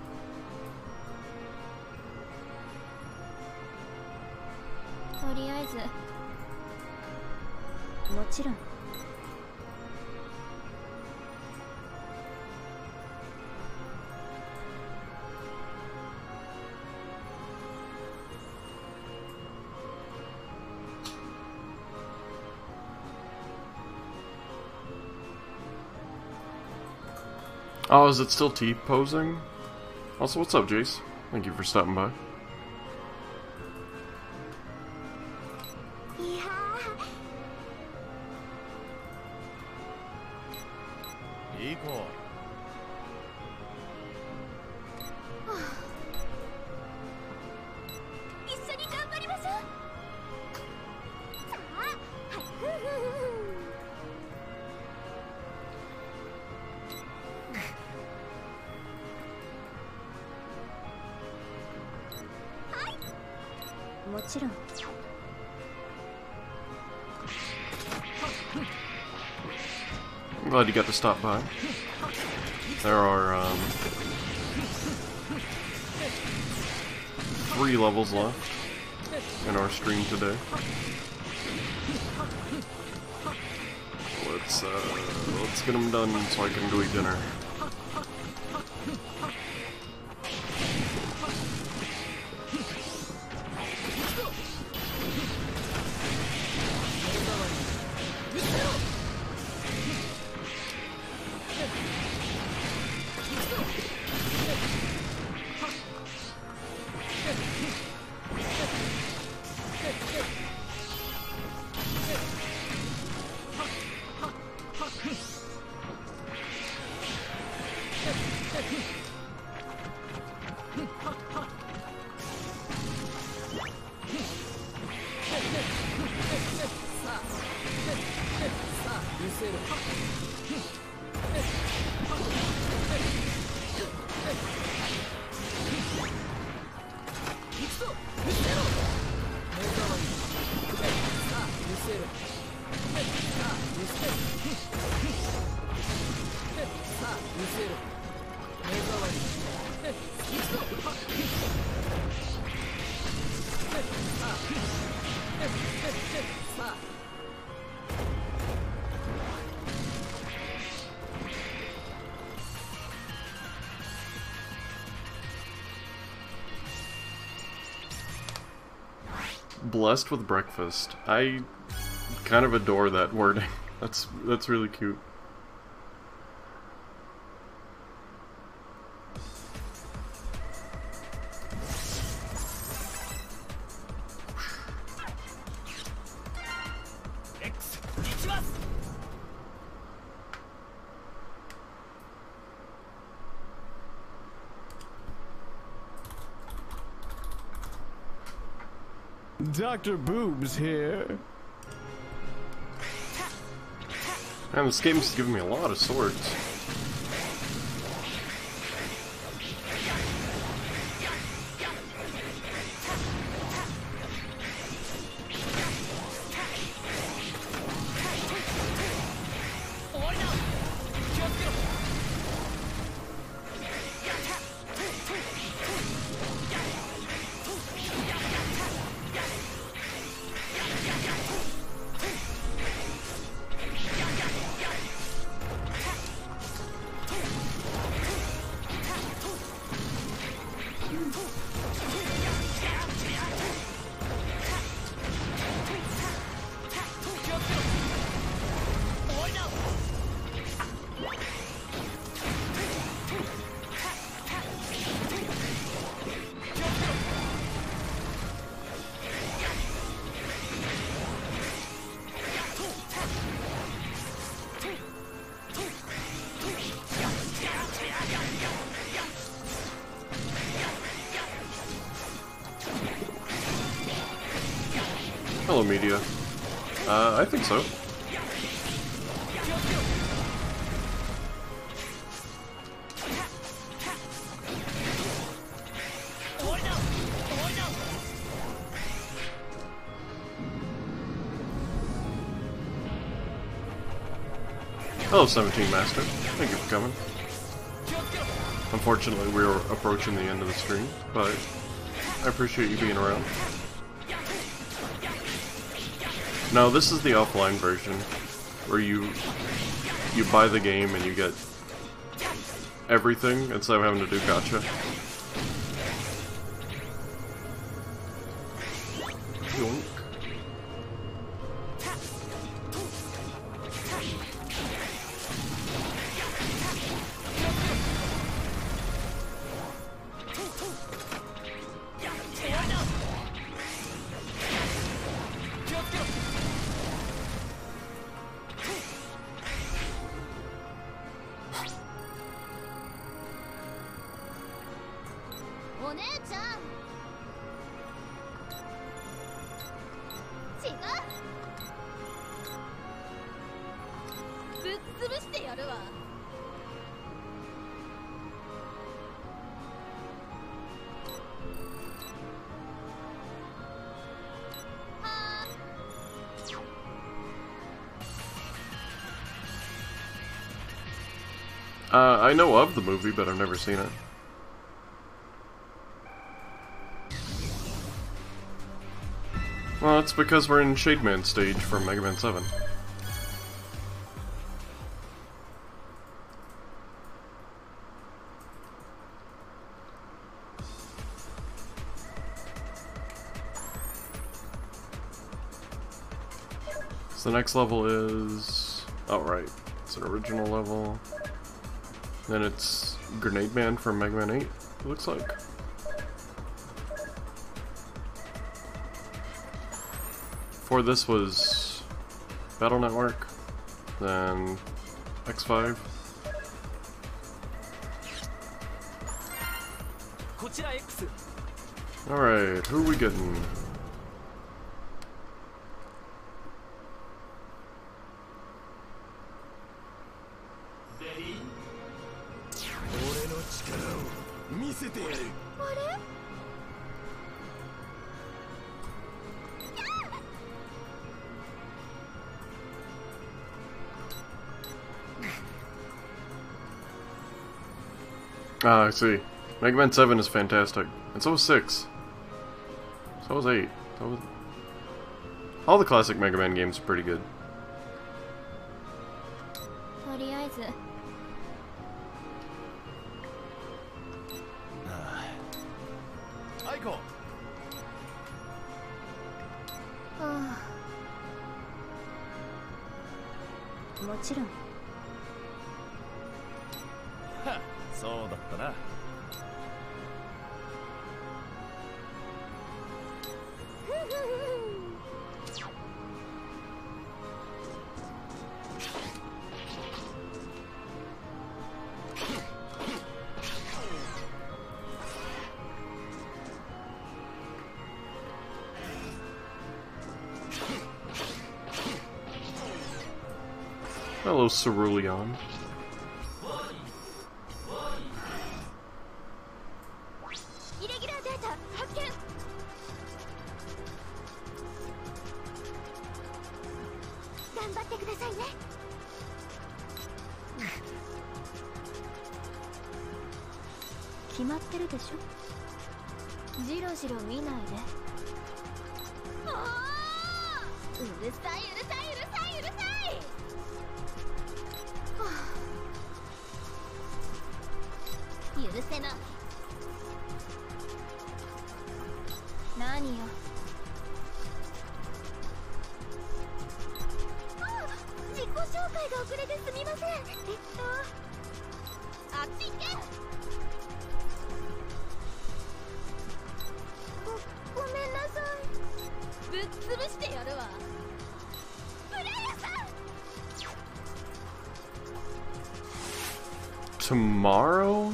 とりあえずもちろん。 Oh, is it still T-posing? Also, what's up, Jace? Thank you for stopping by. いやいい子。 ー、一緒に頑張りましょう。さあ、はい、ふんふんふんふん。もちろん。 I'm glad you got to stop by. There are 3 levels left in our stream today. Let's get them done so I can go eat dinner. Blessed with breakfast. I kind of adore that wording. That's really cute. Dr. Boobs here. Man, this game's giving me a lot of swords. Hello, media. I think so. Hello, 17 Master. Thank you for coming. Unfortunately, we're approaching the end of the stream, but I appreciate you being around. Now, this is the offline version, where you buy the game and you get everything instead of having to do gacha. Yoink. I know of the movie, but I've never seen it. Well, it's because we're in Shade Man stage from Mega Man 7. So the next level is... oh, right. It's an original level. Then it's Grenade Man from Mega Man 8, it looks like. Before this was Battle Network, then X5. Alright, who are we getting? Ah, I see. Mega Man 7 is fantastic. And so is 6. So is 8. So is... all the classic Mega Man games are pretty good. Hello, Cerulean. Tomorrow?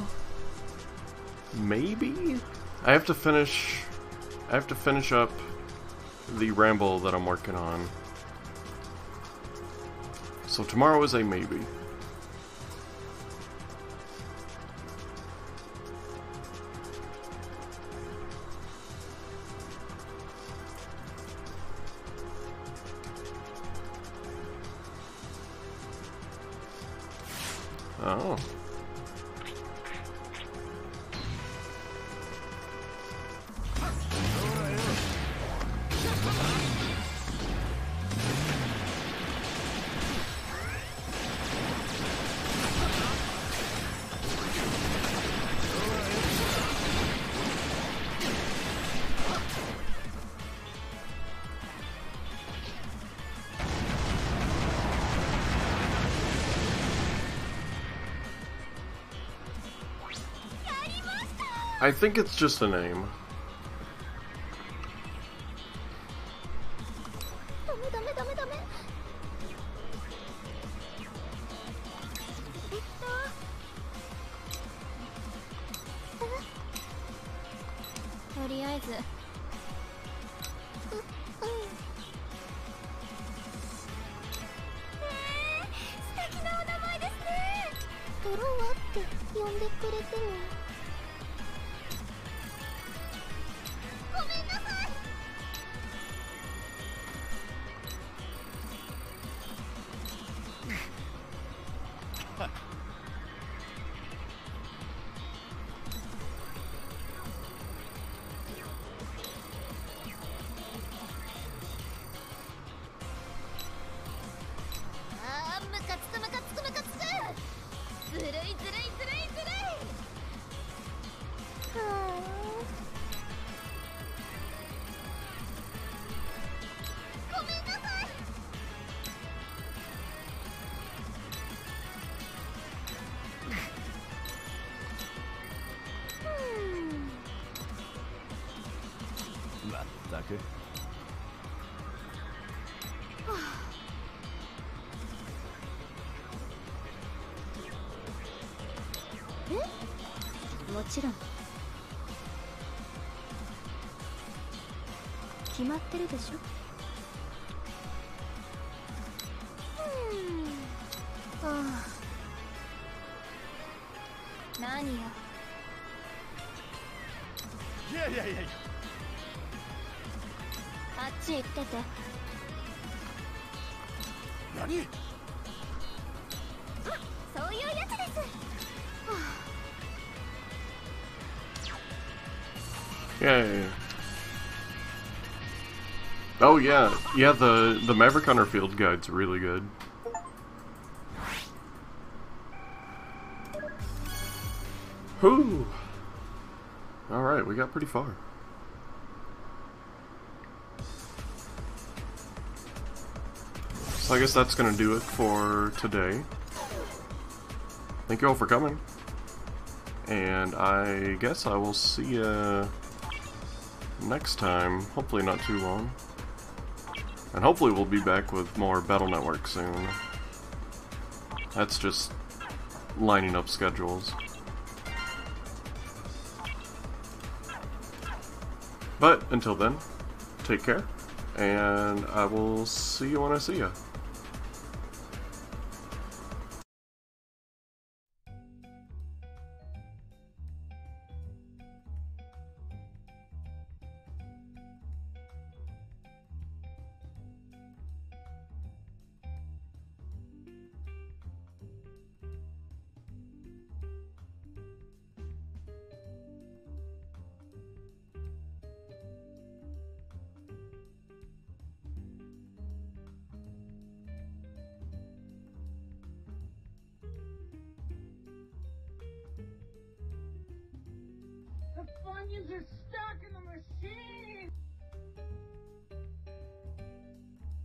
Maybe? I have to finish up the ramble that I'm working on. So tomorrow is a maybe. Oh. I think it's just a name. Yay. Oh yeah, the Maverick Hunter field guide's really good. Whew. Alright, we got pretty far. So I guess that's gonna do it for today. Thank you all for coming. And I guess I will see you next time. Hopefully not too long. And hopefully we'll be back with more Battle Network soon. That's just lining up schedules. But until then, take care, and I will see you when I see you.